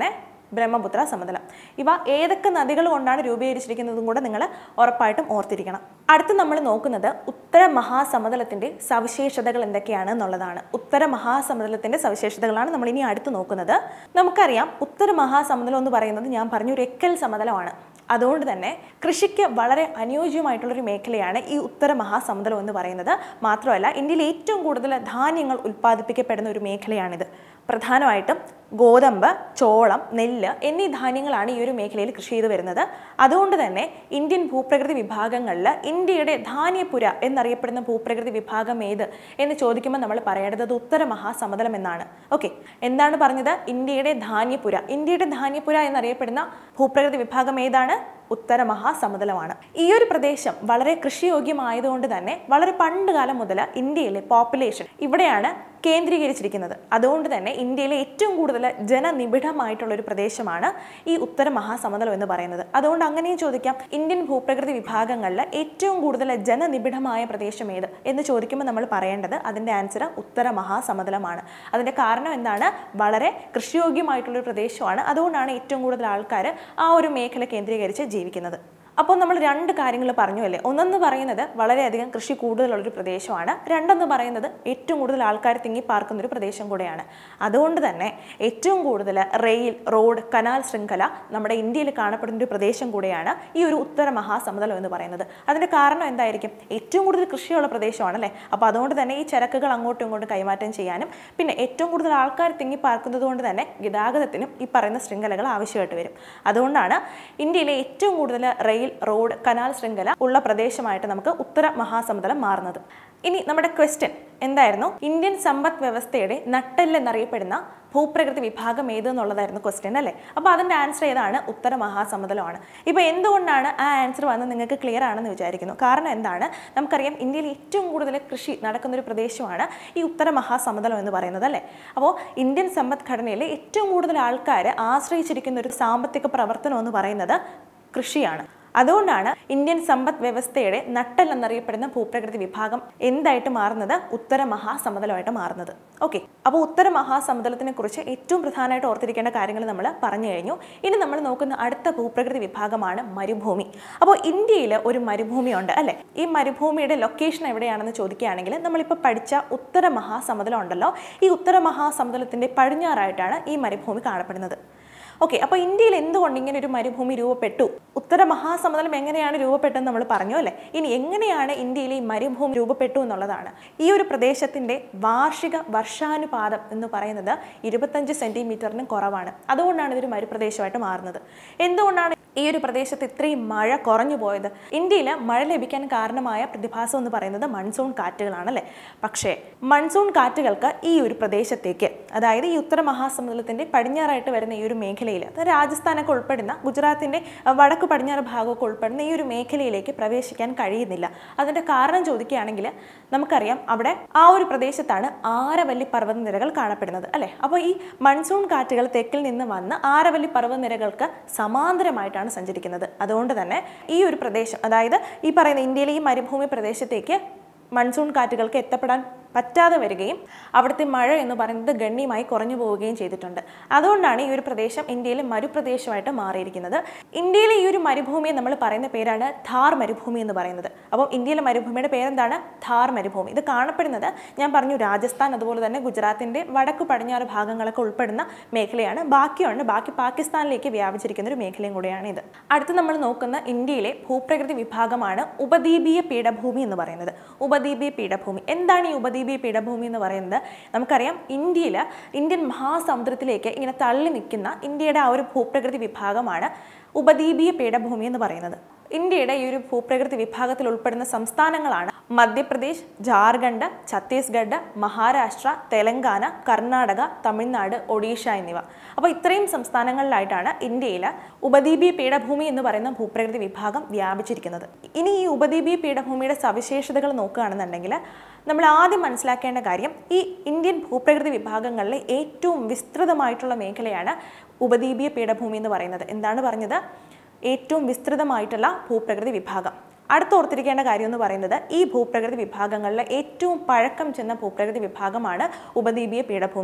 ബ്രഹ്മപുത്ര സമതലം. ഇവ ഏതൊക്കെ നദികൾ കൊണ്ടാണ് രൂപീകരിച്ചിരിക്കുന്നതും കൂടെ നിങ്ങൾ ഉറപ്പായിട്ടും ഓർത്തിരിക്കണം. അടുത്ത് നമ്മൾ നോക്കുന്നത് ഉത്തര മഹാസമതലത്തിന്റെ സവിശേഷതകൾ എന്തൊക്കെയാണ് എന്നുള്ളതാണ്. ഉത്തര മഹാസമതലത്തിന്റെ സവിശേഷതകളാണ് നമ്മൾ ഇനി അടുത്ത് നോക്കുന്നത്. നമുക്കറിയാം ഉത്തര മഹാസമതലം എന്ന് പറയുന്നത് ഞാൻ പറഞ്ഞു ഒരു എക്കൽ സമതലമാണ്. അതുകൊണ്ട് തന്നെ കൃഷിക്ക് വളരെ അനുയോജ്യമായിട്ടുള്ളൊരു മേഖലയാണ് ഈ ഉത്തര മഹാസമതലം എന്ന് പറയുന്നത്. മാത്രമല്ല ഇന്ത്യയിൽ ഏറ്റവും കൂടുതൽ ധാന്യങ്ങൾ ഉൽപ്പാദിപ്പിക്കപ്പെടുന്ന ഒരു മേഖലയാണിത്. പ്രധാനമായിട്ടും ഗോതമ്പ്, ചോളം, നെല്ല് എന്നീ ധാന്യങ്ങളാണ് ഈ ഒരു മേഖലയിൽ കൃഷി ചെയ്തു വരുന്നത്. അതുകൊണ്ട് തന്നെ ഇന്ത്യൻ ഭൂപ്രകൃതി വിഭാഗങ്ങളിൽ ഇന്ത്യയുടെ ധാന്യപുര എന്നറിയപ്പെടുന്ന ഭൂപ്രകൃതി വിഭാഗം ഏത് എന്ന് ചോദിക്കുമ്പോൾ നമ്മൾ പറയേണ്ടത് ഉത്തര മഹാസമതലം എന്നാണ്. ഓക്കെ, എന്താണ് പറഞ്ഞത്? ഇന്ത്യയുടെ ധാന്യപുര. ഇന്ത്യയുടെ ധാന്യപുര എന്നറിയപ്പെടുന്ന ഭൂപ്രകൃതി വിഭാഗം ഏതാണ്? ഉത്തര മഹാസമതലമാണ്. ഈ ഒരു പ്രദേശം വളരെ കൃഷിയോഗ്യമായതുകൊണ്ട് തന്നെ വളരെ പണ്ട് കാലം മുതൽ ഇന്ത്യയിലെ പോപ്പുലേഷൻ ഇവിടെയാണ് കേന്ദ്രീകരിച്ചിരിക്കുന്നത്. അതുകൊണ്ട് തന്നെ ഇന്ത്യയിലെ ഏറ്റവും കൂടുതൽ ജനനിബിഡമായിട്ടുള്ള ഒരു പ്രദേശമാണ് ഈ ഉത്തര മഹാസമതലം എന്ന് പറയുന്നത്. അതുകൊണ്ട് അങ്ങനെയും ചോദിക്കാം, ഇന്ത്യൻ ഭൂപ്രകൃതി വിഭാഗങ്ങളിൽ ഏറ്റവും കൂടുതൽ ജനനിബിഡമായ പ്രദേശം ഏത് എന്ന് ചോദിക്കുമ്പോൾ നമ്മൾ പറയേണ്ടത് അതിൻ്റെ ആൻസർ ഉത്തര മഹാസമതലമാണ്. അതിൻ്റെ കാരണം എന്താണ്? വളരെ കൃഷിയോഗ്യമായിട്ടുള്ളൊരു പ്രദേശമാണ്. അതുകൊണ്ടാണ് ഏറ്റവും കൂടുതൽ ആൾക്കാർ ആ ഒരു മേഖല കേന്ദ്രീകരിച്ച് ജീവിക്കുന്നത്. അപ്പോൾ നമ്മൾ രണ്ട് കാര്യങ്ങൾ പറഞ്ഞു അല്ലേ. ഒന്നെന്ന് പറയുന്നത് വളരെയധികം കൃഷി കൂടുതലുള്ളൊരു പ്രദേശമാണ്. രണ്ടെന്ന് പറയുന്നത് ഏറ്റവും കൂടുതൽ ആൾക്കാർ തിങ്ങിപ്പാർക്കുന്ന ഒരു പ്രദേശം കൂടെയാണ്. അതുകൊണ്ട് തന്നെ ഏറ്റവും കൂടുതൽ റെയിൽ, റോഡ്, കനാൽ ശൃംഖല നമ്മുടെ ഇന്ത്യയിൽ കാണപ്പെടുന്ന ഒരു പ്രദേശം കൂടെയാണ് ഈ ഒരു ഉത്തര മഹാസമതലം എന്ന് പറയുന്നത്. അതിൻ്റെ കാരണം എന്തായിരിക്കും? ഏറ്റവും കൂടുതൽ കൃഷിയുള്ള പ്രദേശമാണല്ലേ. അപ്പോൾ അതുകൊണ്ട് തന്നെ ഈ ചരക്കുകൾ അങ്ങോട്ടും ഇങ്ങോട്ടും കൈമാറ്റം ചെയ്യാനും പിന്നെ ഏറ്റവും കൂടുതൽ ആൾക്കാർ തിങ്ങിപ്പാർക്കുന്നത് കൊണ്ട് തന്നെ ഗതാഗതത്തിനും ഈ പറയുന്ന ശൃംഖലകൾ ആവശ്യമായിട്ട് വരും. അതുകൊണ്ടാണ് ഇന്ത്യയിലെ ഏറ്റവും കൂടുതൽ റെയിൽ, റോഡ്, കനാൽ ശൃംഖല ഉള്ള പ്രദേശമായിട്ട് നമുക്ക് ഉത്തര മഹാസമതലം മാറുന്നത്. ഇനി നമ്മുടെ ക്വസ്റ്റ്യൻ എന്തായിരുന്നു? ഇന്ത്യൻ സമ്പദ് വ്യവസ്ഥയുടെ നട്ടെല്ല് എന്നറിയപ്പെടുന്ന ഭൂപ്രകൃതി വിഭാഗം ഏത് എന്നുള്ളതായിരുന്നു ക്വസ്റ്റ്യൻ അല്ലേ. അപ്പോൾ അതിൻ്റെ ആൻസർ ഏതാണ്? ഉത്തര മഹാസമതലമാണ്. ഇപ്പോൾ എന്തുകൊണ്ടാണ് ആ ആൻസർ വന്ന് നിങ്ങൾക്ക് ക്ലിയർ ആണെന്ന് വിചാരിക്കുന്നു. കാരണം എന്താണ്? നമുക്കറിയാം ഇന്ത്യയിൽ ഏറ്റവും കൂടുതൽ കൃഷി നടക്കുന്ന ഒരു പ്രദേശമാണ് ഈ ഉത്തര മഹാസമതലം എന്ന് പറയുന്നത് അല്ലേ. അപ്പോൾ ഇന്ത്യൻ സമ്പദ്ഘടനയിൽ ഏറ്റവും കൂടുതൽ ആൾക്കാർ ആശ്രയിച്ചിരിക്കുന്ന ഒരു സാമ്പത്തിക പ്രവർത്തനം എന്ന് പറയുന്നത് കൃഷിയാണ്. അതുകൊണ്ടാണ് ഇന്ത്യൻ സമ്പദ് വ്യവസ്ഥയുടെ നട്ടെല്ല് എന്നറിയപ്പെടുന്ന ഭൂപ്രകൃതി വിഭാഗം എന്തായിട്ട് മാറുന്നത്? ഉത്തര മഹാസമതലമായിട്ട് മാറുന്നത്. ഓക്കെ, അപ്പോൾ ഉത്തര മഹാസമതലത്തിനെ കുറിച്ച് ഏറ്റവും പ്രധാനമായിട്ട് ഓർത്തിരിക്കേണ്ട കാര്യങ്ങൾ നമ്മൾ പറഞ്ഞു കഴിഞ്ഞു. ഇനി നമ്മൾ നോക്കുന്ന അടുത്ത ഭൂപ്രകൃതി വിഭാഗമാണ് മരുഭൂമി. അപ്പോൾ ഇന്ത്യയിൽ ഒരു മരുഭൂമി ഉണ്ട് അല്ലേ. ഈ മരുഭൂമിയുടെ ലൊക്കേഷൻ എവിടെയാണെന്ന് ചോദിക്കുകയാണെങ്കിൽ നമ്മളിപ്പോൾ പഠിച്ച ഉത്തര മഹാസമതലം ഉണ്ടല്ലോ, ഈ ഉത്തര മഹാസമതലത്തിൻ്റെ പടിഞ്ഞാറായിട്ടാണ് ഈ മരുഭൂമി കാണപ്പെടുന്നത്. ഓക്കെ, അപ്പോൾ ഇന്ത്യയിൽ എന്തുകൊണ്ട് ഇങ്ങനെ ഒരു മരുഭൂമി രൂപപ്പെട്ടു? ഉത്തര മഹാസമതലം എങ്ങനെയാണ് രൂപപ്പെട്ടതെന്ന് നമ്മൾ പറഞ്ഞു അല്ലേ. ഇനി എങ്ങനെയാണ് ഇന്ത്യയിൽ ഈ മരുഭൂമി രൂപപ്പെട്ടു എന്നുള്ളതാണ്. ഈ ഒരു പ്രദേശത്തിൻ്റെ വാർഷിക വർഷാനുപാതം എന്ന് പറയുന്നത് ഇരുപത്തഞ്ച് സെൻറ്റിമീറ്ററിനും കുറവാണ്. അതുകൊണ്ടാണ് ഇതൊരു മരുപ്രദേശമായിട്ട് മാറുന്നത്. എന്തുകൊണ്ടാണ് ഈ ഒരു പ്രദേശത്ത് ഇത്രയും മഴ കുറഞ്ഞു പോയത്? ഇന്ത്യയിൽ മഴ ലഭിക്കാൻ കാരണമായ പ്രതിഭാസം എന്ന് പറയുന്നത് മൺസൂൺ കാറ്റുകളാണല്ലേ. പക്ഷേ മൺസൂൺ കാറ്റുകൾക്ക് ഈ ഒരു പ്രദേശത്തേക്ക്, അതായത് ഈ ഉത്തര മഹാസമതലത്തിൻ്റെ പടിഞ്ഞാറായിട്ട് വരുന്ന ഈ ഒരു മേഖലയിൽ, രാജസ്ഥാനൊക്കെ ഉൾപ്പെടുന്ന ഗുജറാത്തിൻ്റെ വടക്ക് പടിഞ്ഞാറ് ഭാഗമൊക്കെ ഉൾപ്പെടുന്ന ഈ ഒരു മേഖലയിലേക്ക് പ്രവേശിക്കാൻ കഴിയുന്നില്ല. അതിൻ്റെ കാരണം ചോദിക്കുകയാണെങ്കിൽ നമുക്കറിയാം അവിടെ ആ ഒരു പ്രദേശത്താണ് ആരവല്ലി പർവ്വതനിരകൾ കാണപ്പെടുന്നത് അല്ലേ. അപ്പോൾ ഈ മൺസൂൺ കാറ്റുകൾ തെക്കിൽ നിന്ന് വന്ന് ആരവല്ലി പർവ്വതനിരകൾക്ക് സമാന്തരമായിട്ടാണ് സഞ്ചരിക്കുന്നത്. അതുകൊണ്ട് തന്നെ ഈ ഒരു പ്രദേശം, അതായത് ഈ പറയുന്ന ഇന്ത്യയിലെ ഈ മരുഭൂമി പ്രദേശത്തേക്ക് മൺസൂൺ കാറ്റുകൾക്ക് എത്തപ്പെടാൻ പറ്റാതെ വരികയും അവിടുത്തെ മഴ എന്ന് പറയുന്നത് ഗണ്യമായി കുറഞ്ഞു പോവുകയും ചെയ്തിട്ടുണ്ട്. അതുകൊണ്ടാണ് ഈ ഒരു പ്രദേശം ഇന്ത്യയിലെ മരുപ്രദേശമായിട്ട് മാറിയിരിക്കുന്നത്. ഇന്ത്യയിലെ ഈ ഒരു മരുഭൂമിയെ നമ്മൾ പറയുന്ന പേരാണ് ഥാർ മരുഭൂമി എന്ന് പറയുന്നത്. അപ്പം ഇന്ത്യയിലെ മരുഭൂമിയുടെ പേരെന്താണ്? ഥാർ മരുഭൂമി. ഇത് കാണപ്പെടുന്നത് ഞാൻ പറഞ്ഞു രാജസ്ഥാൻ, അതുപോലെ തന്നെ ഗുജറാത്തിൻ്റെ വടക്ക് പടിഞ്ഞാറ് ഭാഗങ്ങളൊക്കെ ഉൾപ്പെടുന്ന മേഖലയാണ്. ബാക്കിയുണ്ട്, ബാക്കി പാകിസ്ഥാനിലേക്ക് വ്യാപിച്ചിരിക്കുന്ന ഒരു മേഖലയും കൂടെയാണ് ഇത്. അടുത്ത് നമ്മൾ നോക്കുന്ന ഇന്ത്യയിലെ ഭൂപ്രകൃതി വിഭാഗമാണ് ഉപദ്വീപീയ പീഠഭൂമി എന്ന് പറയുന്നത്. ഉപദ്വീപീയ പീഠഭൂമി എന്താണ്? ഈ ഉപദ്വീപീയ പീഠഭൂമി എന്ന് പറയുന്നത് നമുക്കറിയാം ഇന്ത്യയിൽ ഇന്ത്യൻ മഹാസമുദ്രത്തിലേക്ക് ഇങ്ങനെ തള്ളി നിൽക്കുന്ന ഇന്ത്യയുടെ ആ ഒരു ഭൂപ്രകൃതി വിഭാഗമാണ് ഉപദ്വീപീയ പീഠഭൂമി എന്ന് പറയുന്നത്. ഇന്ത്യയുടെ ഈ ഒരു ഭൂപ്രകൃതി വിഭാഗത്തിൽ ഉൾപ്പെടുന്ന സംസ്ഥാനങ്ങളാണ് മധ്യപ്രദേശ്, ജാർഖണ്ഡ്, ഛത്തീസ്ഗഡ്, മഹാരാഷ്ട്ര, തെലങ്കാന, കർണാടക, തമിഴ്നാട്, ഒഡീഷ എന്നിവ. അപ്പോൾ ഇത്രയും സംസ്ഥാനങ്ങളിലായിട്ടാണ് ഇന്ത്യയിൽ ഉപദ്വീപീയ പീഠഭൂമി എന്ന് പറയുന്ന ഭൂപ്രകൃതി വിഭാഗം വ്യാപിച്ചിരിക്കുന്നത്. ഇനി ഈ ഉപദ്വീപീയ പീഠഭൂമിയുടെ സവിശേഷതകൾ നോക്കുകയാണെന്നുണ്ടെങ്കിൽ നമ്മൾ ആദ്യം മനസ്സിലാക്കേണ്ട കാര്യം, ഈ ഇന്ത്യൻ ഭൂപ്രകൃതി വിഭാഗങ്ങളിലെ ഏറ്റവും വിസ്തൃതമായിട്ടുള്ള മേഖലയാണ് ഉപദ്വീപീയ പീഠഭൂമി എന്ന് പറയുന്നത്. എന്താണ് പറഞ്ഞത്? ഏറ്റവും വിസ്തൃതമായിട്ടുള്ള ഭൂപ്രകൃതി വിഭാഗം. അടുത്തോർത്തിരിക്കേണ്ട കാര്യം എന്ന് പറയുന്നത് ഈ ഭൂപ്രകൃതി വിഭാഗങ്ങളിലെ ഏറ്റവും പഴക്കം ചെന്ന ഭൂപ്രകൃതി വിഭാഗമാണ് ഉപദ്വീപീയ പീഠഭൂമി.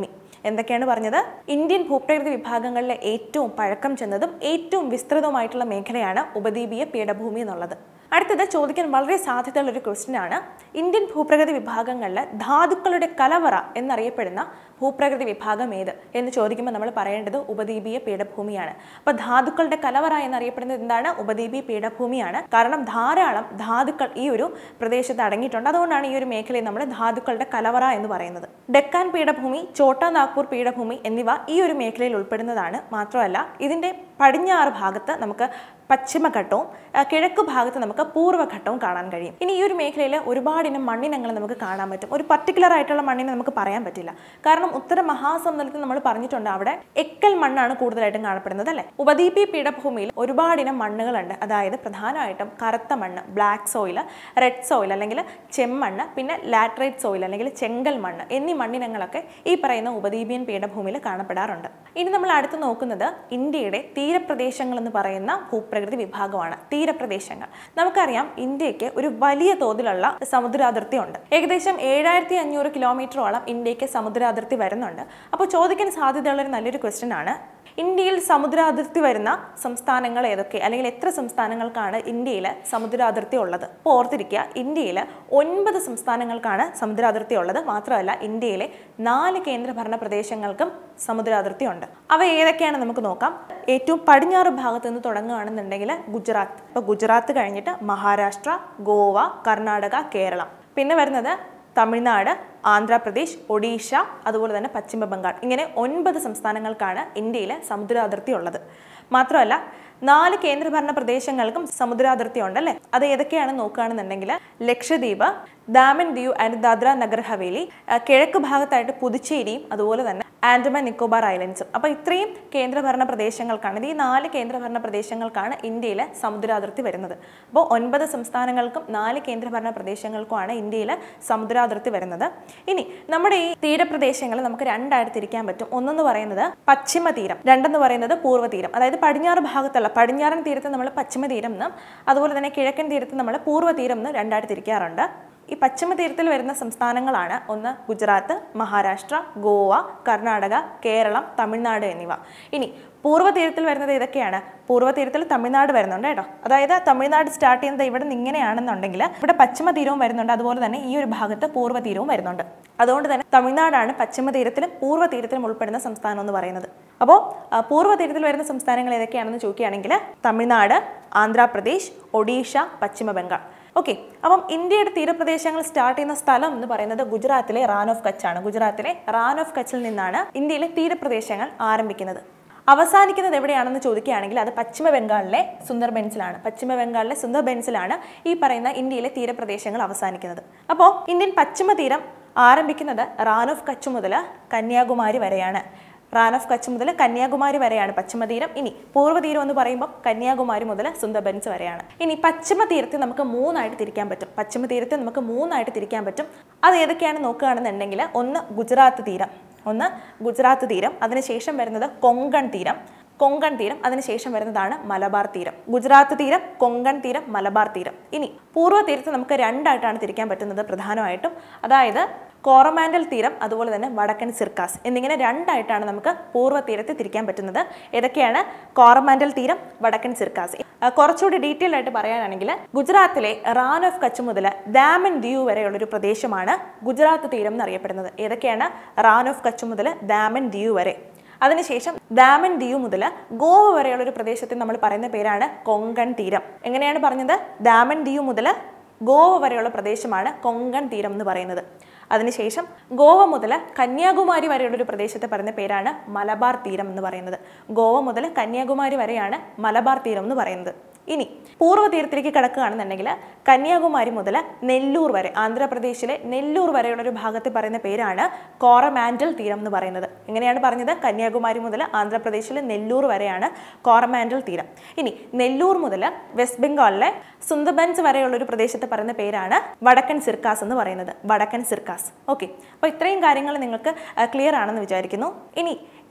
എന്തൊക്കെയാണ് പറഞ്ഞത്? ഇന്ത്യൻ ഭൂപ്രകൃതി വിഭാഗങ്ങളിലെ ഏറ്റവും പഴക്കം ചെന്നതും ഏറ്റവും വിസ്തൃതവുമായിട്ടുള്ള മേഖലയാണ് ഉപദ്വീപീയ പീഠഭൂമി എന്നുള്ളത്. അടുത്തത് ചോദിക്കാൻ വളരെ സാധ്യതയുള്ള ഒരു ക്വസ്റ്റ്യൻ ആണ്. ഇന്ത്യൻ ഭൂപ്രകൃതി വിഭാഗങ്ങളിൽ ധാതുക്കളുടെ കലവറ എന്നറിയപ്പെടുന്ന ഭൂപ്രകൃതി വിഭാഗം ഏത് എന്ന് ചോദിക്കുമ്പോൾ നമ്മൾ പറയേണ്ടത് ഉപദ്വീപീയ പീഠഭൂമിയാണ്. അപ്പോൾ ധാതുക്കളുടെ കലവറ എന്നറിയപ്പെടുന്നത് എന്താണ്? ഉപദ്വീപീയ പീഠഭൂമിയാണ്. കാരണം ധാരാളം ധാതുക്കൾ ഈ ഒരു പ്രദേശത്ത് അടങ്ങിയിട്ടുണ്ട്. അതുകൊണ്ടാണ് ഈ ഒരു മേഖലയെ നമ്മൾ ധാതുക്കളുടെ കലവറ എന്ന് പറയുന്നത്. ഡെക്കാൻ പീഠഭൂമി, ചോട്ടാ നാഗ്പൂർ പീഠഭൂമി എന്നിവ ഈ ഒരു മേഖലയിൽ ഉൾപ്പെടുന്നതാണ്. മാത്രമല്ല ഇതിൻ്റെ പടിഞ്ഞാറ് ഭാഗത്ത് നമുക്ക് പശ്ചിമഘട്ടവും കിഴക്ക് ഭാഗത്ത് നമുക്ക് പൂർവ്വഘട്ടവും കാണാൻ കഴിയും. ഇനി ഈ ഒരു മേഖലയിൽ ഒരുപാടിനം മണ്ണിനങ്ങൾ നമുക്ക് കാണാൻ പറ്റും. ഒരു പർട്ടിക്കുലർ ആയിട്ടുള്ള മണ്ണിനെ നമുക്ക് പറയാൻ പറ്റില്ല. കാരണം ഉത്തര മഹാസമുദ്രത്തിൽ നമ്മൾ പറഞ്ഞിട്ടുണ്ട് അവിടെ എക്കൽ മണ്ണാണ് കൂടുതലായിട്ടും കാണപ്പെടുന്നത് അല്ലേ. ഉപദ്വീപീയ പീഠഭൂമിയിൽ ഒരുപാടിനം മണ്ണുകളുണ്ട്. അതായത് പ്രധാനമായിട്ടും കറുത്ത മണ്ണ്, ബ്ലാക്ക് സോയിൽ, റെഡ് സോയിൽ അല്ലെങ്കിൽ ചെമ്മണ്ണ്, പിന്നെ ലാറ്ററൈറ്റ് സോയിൽ അല്ലെങ്കിൽ ചെങ്കൽ മണ്ണ് എന്നീ മണ്ണിനങ്ങളൊക്കെ ഈ പറയുന്ന ഉപദ്വീപിയൻ പീഠഭൂമിയിൽ കാണപ്പെടാറുണ്ട്. ഇനി നമ്മൾ അടുത്ത് നോക്കുന്നത് ഇന്ത്യയുടെ തീരപ്രദേശങ്ങൾ എന്ന് പറയുന്ന ഭൂപ്രകൃതി വിഭാഗമാണ്. തീരപ്രദേശങ്ങൾ നമുക്കറിയാം ഇന്ത്യക്ക് ഒരു വലിയ തോതിലുള്ള സമുദ്രാതിർത്തി ഉണ്ട്. ഏകദേശം ഏഴായിരത്തി അഞ്ഞൂറ് കിലോമീറ്ററോളം ഇന്ത്യക്ക് സമുദ്രാതിർത്തി വരുന്നുണ്ട്. അപ്പോൾ ചോദിക്കാൻ സാധ്യതയുള്ള ഒരു നല്ലൊരു ക്വസ്റ്റ്യൻ ആണ്, ഇന്ത്യയിൽ സമുദ്രാതിർത്തി വരുന്ന സംസ്ഥാനങ്ങൾ ഏതൊക്കെ, അല്ലെങ്കിൽ എത്ര സംസ്ഥാനങ്ങൾക്കാണ് ഇന്ത്യയിൽ സമുദ്രാതിർത്തി ഉള്ളത്? അപ്പോൾ ഓർത്തിരിക്കുക, ഇന്ത്യയിൽ ഒൻപത് സംസ്ഥാനങ്ങൾക്കാണ് സമുദ്രാതിർത്തി ഉള്ളത്. മാത്രമല്ല ഇന്ത്യയിലെ നാല് കേന്ദ്രഭരണ പ്രദേശങ്ങൾക്കും സമുദ്രാതിർത്തി ഉണ്ട്. അവ ഏതൊക്കെയാണ് നമുക്ക് നോക്കാം. ഏറ്റവും പടിഞ്ഞാറ് ഭാഗത്ത് നിന്ന് തുടങ്ങുകയാണെന്നുണ്ടെങ്കിൽ ഗുജറാത്ത്. അപ്പോൾ ഗുജറാത്ത് കഴിഞ്ഞിട്ട് മഹാരാഷ്ട്ര, ഗോവ, കർണാടക, കേരളം. പിന്നെ വരുന്നത് തമിഴ്നാട്, ആന്ധ്രാപ്രദേശ്, ഒഡീഷ, അതുപോലെ തന്നെ പശ്ചിമ ബംഗാൾ. ഇങ്ങനെ ഒൻപത് സംസ്ഥാനങ്ങൾക്കാണ് ഇന്ത്യയിലെ സമുദ്രാതിർത്തി ഉള്ളത്. മാത്രമല്ല നാല് കേന്ദ്രഭരണ പ്രദേശങ്ങൾക്കും സമുദ്രാതിർത്തി ഉണ്ടല്ലേ. അത് ഏതൊക്കെയാണെന്ന് നോക്കുകയാണെന്നുണ്ടെങ്കിൽ ലക്ഷദ്വീപ്, ദാമൻ ദിയു ആൻഡ് ദാദ്ര നഗർ ഹവേലി, കിഴക്ക് ഭാഗത്തായിട്ട് പുതുച്ചേരിയും അതുപോലെ തന്നെ ആൻഡമാൻ നിക്കോബാർ ഐലൻഡ്സും. അപ്പോൾ ഇത്രയും കേന്ദ്രഭരണ പ്രദേശങ്ങൾക്കാണ്, ഇത് ഈ നാല് കേന്ദ്രഭരണ പ്രദേശങ്ങൾക്കാണ് ഇന്ത്യയിലെ സമുദ്രാതിർത്തി വരുന്നത്. അപ്പോൾ ഒൻപത് സംസ്ഥാനങ്ങൾക്കും നാല് കേന്ദ്രഭരണ പ്രദേശങ്ങൾക്കുമാണ് ഇന്ത്യയിൽ സമുദ്രാതിർത്തി വരുന്നത്. ഇനി നമ്മുടെ ഈ തീരപ്രദേശങ്ങൾ നമുക്ക് രണ്ടായിട്ട് തിരിക്കാൻ പറ്റും. ഒന്നെന്ന് പറയുന്നത് പശ്ചിമ തീരം, രണ്ടെന്ന് പറയുന്നത് പൂർവ്വ തീരം. അതായത് പടിഞ്ഞാറ് ഭാഗത്തുള്ള പടിഞ്ഞാറൻ തീരത്ത് നമ്മൾ പശ്ചിമ തീരം എന്നും അതുപോലെ തന്നെ കിഴക്കൻ തീരത്ത് നമ്മൾ പൂർവ്വ തീരം എന്നും രണ്ടായിട്ട് തിരിക്കാറുണ്ട്. ഈ പശ്ചിമ തീരത്തിൽ വരുന്ന സംസ്ഥാനങ്ങളാണ് ഒന്ന് ഗുജറാത്ത്, മഹാരാഷ്ട്ര, ഗോവ, കർണാടക, കേരളം, തമിഴ്നാട് എന്നിവ. ഇനി പൂർവ്വ തീരത്തിൽ വരുന്നത് ഏതൊക്കെയാണ്? പൂർവ്വ തീരത്തിൽ തമിഴ്നാട് വരുന്നുണ്ട് കേട്ടോ. അതായത് തമിഴ്നാട് സ്റ്റാർട്ട് ചെയ്യുന്നത് ഇവിടെ നിന്ന് ഇങ്ങനെയാണെന്നുണ്ടെങ്കിൽ ഇവിടെ പശ്ചിമ തീരവും വരുന്നുണ്ട്, അതുപോലെ തന്നെ ഈ ഒരു ഭാഗത്ത് പൂർവ്വ തീരവും വരുന്നുണ്ട്. അതുകൊണ്ട് തന്നെ തമിഴ്നാടാണ് പശ്ചിമ തീരത്തിലും പൂർവ്വ തീരത്തിലും ഉൾപ്പെടുന്ന സംസ്ഥാനം എന്ന് പറയുന്നത്. അപ്പോൾ പൂർവ്വ തീരത്തിൽ വരുന്ന സംസ്ഥാനങ്ങൾ ഏതൊക്കെയാണെന്ന് ചോദിക്കുകയാണെങ്കിൽ തമിഴ്നാട്, ആന്ധ്രാപ്രദേശ്, ഒഡീഷ, പശ്ചിമ ബംഗാൾ. ഓക്കെ, അപ്പം ഇന്ത്യയുടെ തീരപ്രദേശങ്ങൾ സ്റ്റാർട്ട് ചെയ്യുന്ന സ്ഥലം എന്ന് പറയുന്നത് ഗുജറാത്തിലെ റാൻ ഓഫ് കച്ച് ആണ്. ഗുജറാത്തിലെ റാൻ ഓഫ് കച്ചിൽ നിന്നാണ് ഇന്ത്യയിലെ തീരപ്രദേശങ്ങൾ ആരംഭിക്കുന്നത്. അവസാനിക്കുന്നത് എവിടെയാണെന്ന് ചോദിക്കുകയാണെങ്കിൽ അത് പശ്ചിമ ബംഗാളിലെ സുന്ദർബൻസിലാണ്. പശ്ചിമ ബംഗാളിലെ സുന്ദർബൻസിലാണ് ഈ പറയുന്ന ഇന്ത്യയിലെ തീരപ്രദേശങ്ങൾ അവസാനിക്കുന്നത്. അപ്പോൾ ഇന്ത്യൻ പശ്ചിമ തീരം ആരംഭിക്കുന്നത് റാൻ ഓഫ് കച്ച് മുതൽ കന്യാകുമാരി വരെയാണ്. റാൻ ഓഫ് കച്ച് മുതൽ കന്യാകുമാരി വരെയാണ് പശ്ചിമ തീരം. ഇനി പൂർവ്വ തീരം എന്ന് പറയുമ്പോൾ കന്യാകുമാരി മുതൽ സുന്ദർബൻസ് വരെയാണ്. ഇനി പശ്ചിമ തീരത്തെ നമുക്ക് മൂന്നായിട്ട് തിരിക്കാൻ പറ്റും. പശ്ചിമ തീരത്തെ നമുക്ക് മൂന്നായിട്ട് തിരിക്കാൻ പറ്റും. അത് ഏതൊക്കെയാണ് നോക്കുകയാണെന്നുണ്ടെങ്കിൽ ഒന്ന് ഗുജറാത്ത് തീരം, ഒന്ന് ഗുജറാത്ത് തീരം, അതിനുശേഷം വരുന്നത് കൊങ്കൺ തീരം, കൊങ്കൺ തീരം, അതിനുശേഷം വരുന്നതാണ് മലബാർ തീരം. ഗുജറാത്ത് തീരം, കൊങ്കൺ തീരം, മലബാർ തീരം. ഇനി പൂർവ്വ തീരത്ത് നമുക്ക് രണ്ടായിട്ടാണ് തിരിക്കാൻ പറ്റുന്നത് പ്രധാനമായിട്ടും. അതായത് കോറമാൻഡൽ തീരം അതുപോലെ തന്നെ വടക്കൻ സിർക്കാസ് എന്നിങ്ങനെ രണ്ടായിട്ടാണ് നമുക്ക് പൂർവ്വ തീരത്തെ തിരിക്കാൻ പറ്റുന്നത്. ഏതൊക്കെയാണ്? കോറമാൻഡൽ തീരം, വടക്കൻ സിർക്കാസ്. കുറച്ചുകൂടി ഡീറ്റെയിൽ ആയിട്ട് പറയാനാണെങ്കിൽ ഗുജറാത്തിലെ റാൻ ഓഫ് കച്ച് മുതൽ ദാമൻ ദിയു വരെയുള്ളൊരു പ്രദേശമാണ് ഗുജറാത്ത് തീരം എന്നറിയപ്പെടുന്നത്. ഏതൊക്കെയാണ്? റാൻ ഓഫ് കച്ച് മുതൽ ദാമൻ ദിയു വരെ. അതിനുശേഷം ദാമൻ ദിയു മുതൽ ഗോവ വരെയുള്ള ഒരു പ്രദേശത്തെ നമ്മൾ പറയുന്ന പേരാണ് കൊങ്കൺ തീരം. എങ്ങനെയാണ് പറഞ്ഞത്? ദാമൻ ദിയു മുതൽ ഗോവ വരെയുള്ള പ്രദേശമാണ് കൊങ്കൺ തീരം എന്ന് പറയുന്നത്. അതിനുശേഷം ഗോവ മുതൽ കന്യാകുമാരി വരെയുള്ളൊരു പ്രദേശത്തെ പറയുന്ന പേരാണ് മലബാർ തീരം എന്ന് പറയുന്നത്. ഗോവ മുതൽ കന്യാകുമാരി വരെയാണ് മലബാർ തീരം എന്ന് പറയുന്നത്. ഇനി പൂർവ്വ തീരത്തിലേക്ക് കിടക്കുകയാണെന്നുണ്ടെങ്കിൽ കന്യാകുമാരി മുതൽ നെല്ലൂർ വരെ, ആന്ധ്രാപ്രദേശിലെ നെല്ലൂർ വരെയുള്ള ഒരു ഭാഗത്തെ പറയുന്ന പേരാണ് കോറമാൻഡൽ തീരം എന്ന് പറയുന്നത്. എങ്ങനെയാണ് പറഞ്ഞത്? കന്യാകുമാരി മുതൽ ആന്ധ്രാപ്രദേശിലെ നെല്ലൂർ വരെയാണ് കോറമാൻഡൽ തീരം. ഇനി നെല്ലൂർ മുതൽ വെസ്റ്റ് ബംഗാളിലെ സുന്ദർബൻസ് വരെയുള്ള ഒരു പ്രദേശത്തെ പറയുന്ന പേരാണ് വടക്കൻ സിർക്കാസ് എന്ന് പറയുന്നത്. വടക്കൻ സിർക്കാസ്. ഓക്കെ, അപ്പോൾ ഇത്രയും കാര്യങ്ങൾ നിങ്ങൾക്ക് ക്ലിയർ ആണെന്ന് വിചാരിക്കുന്നു. ഇനി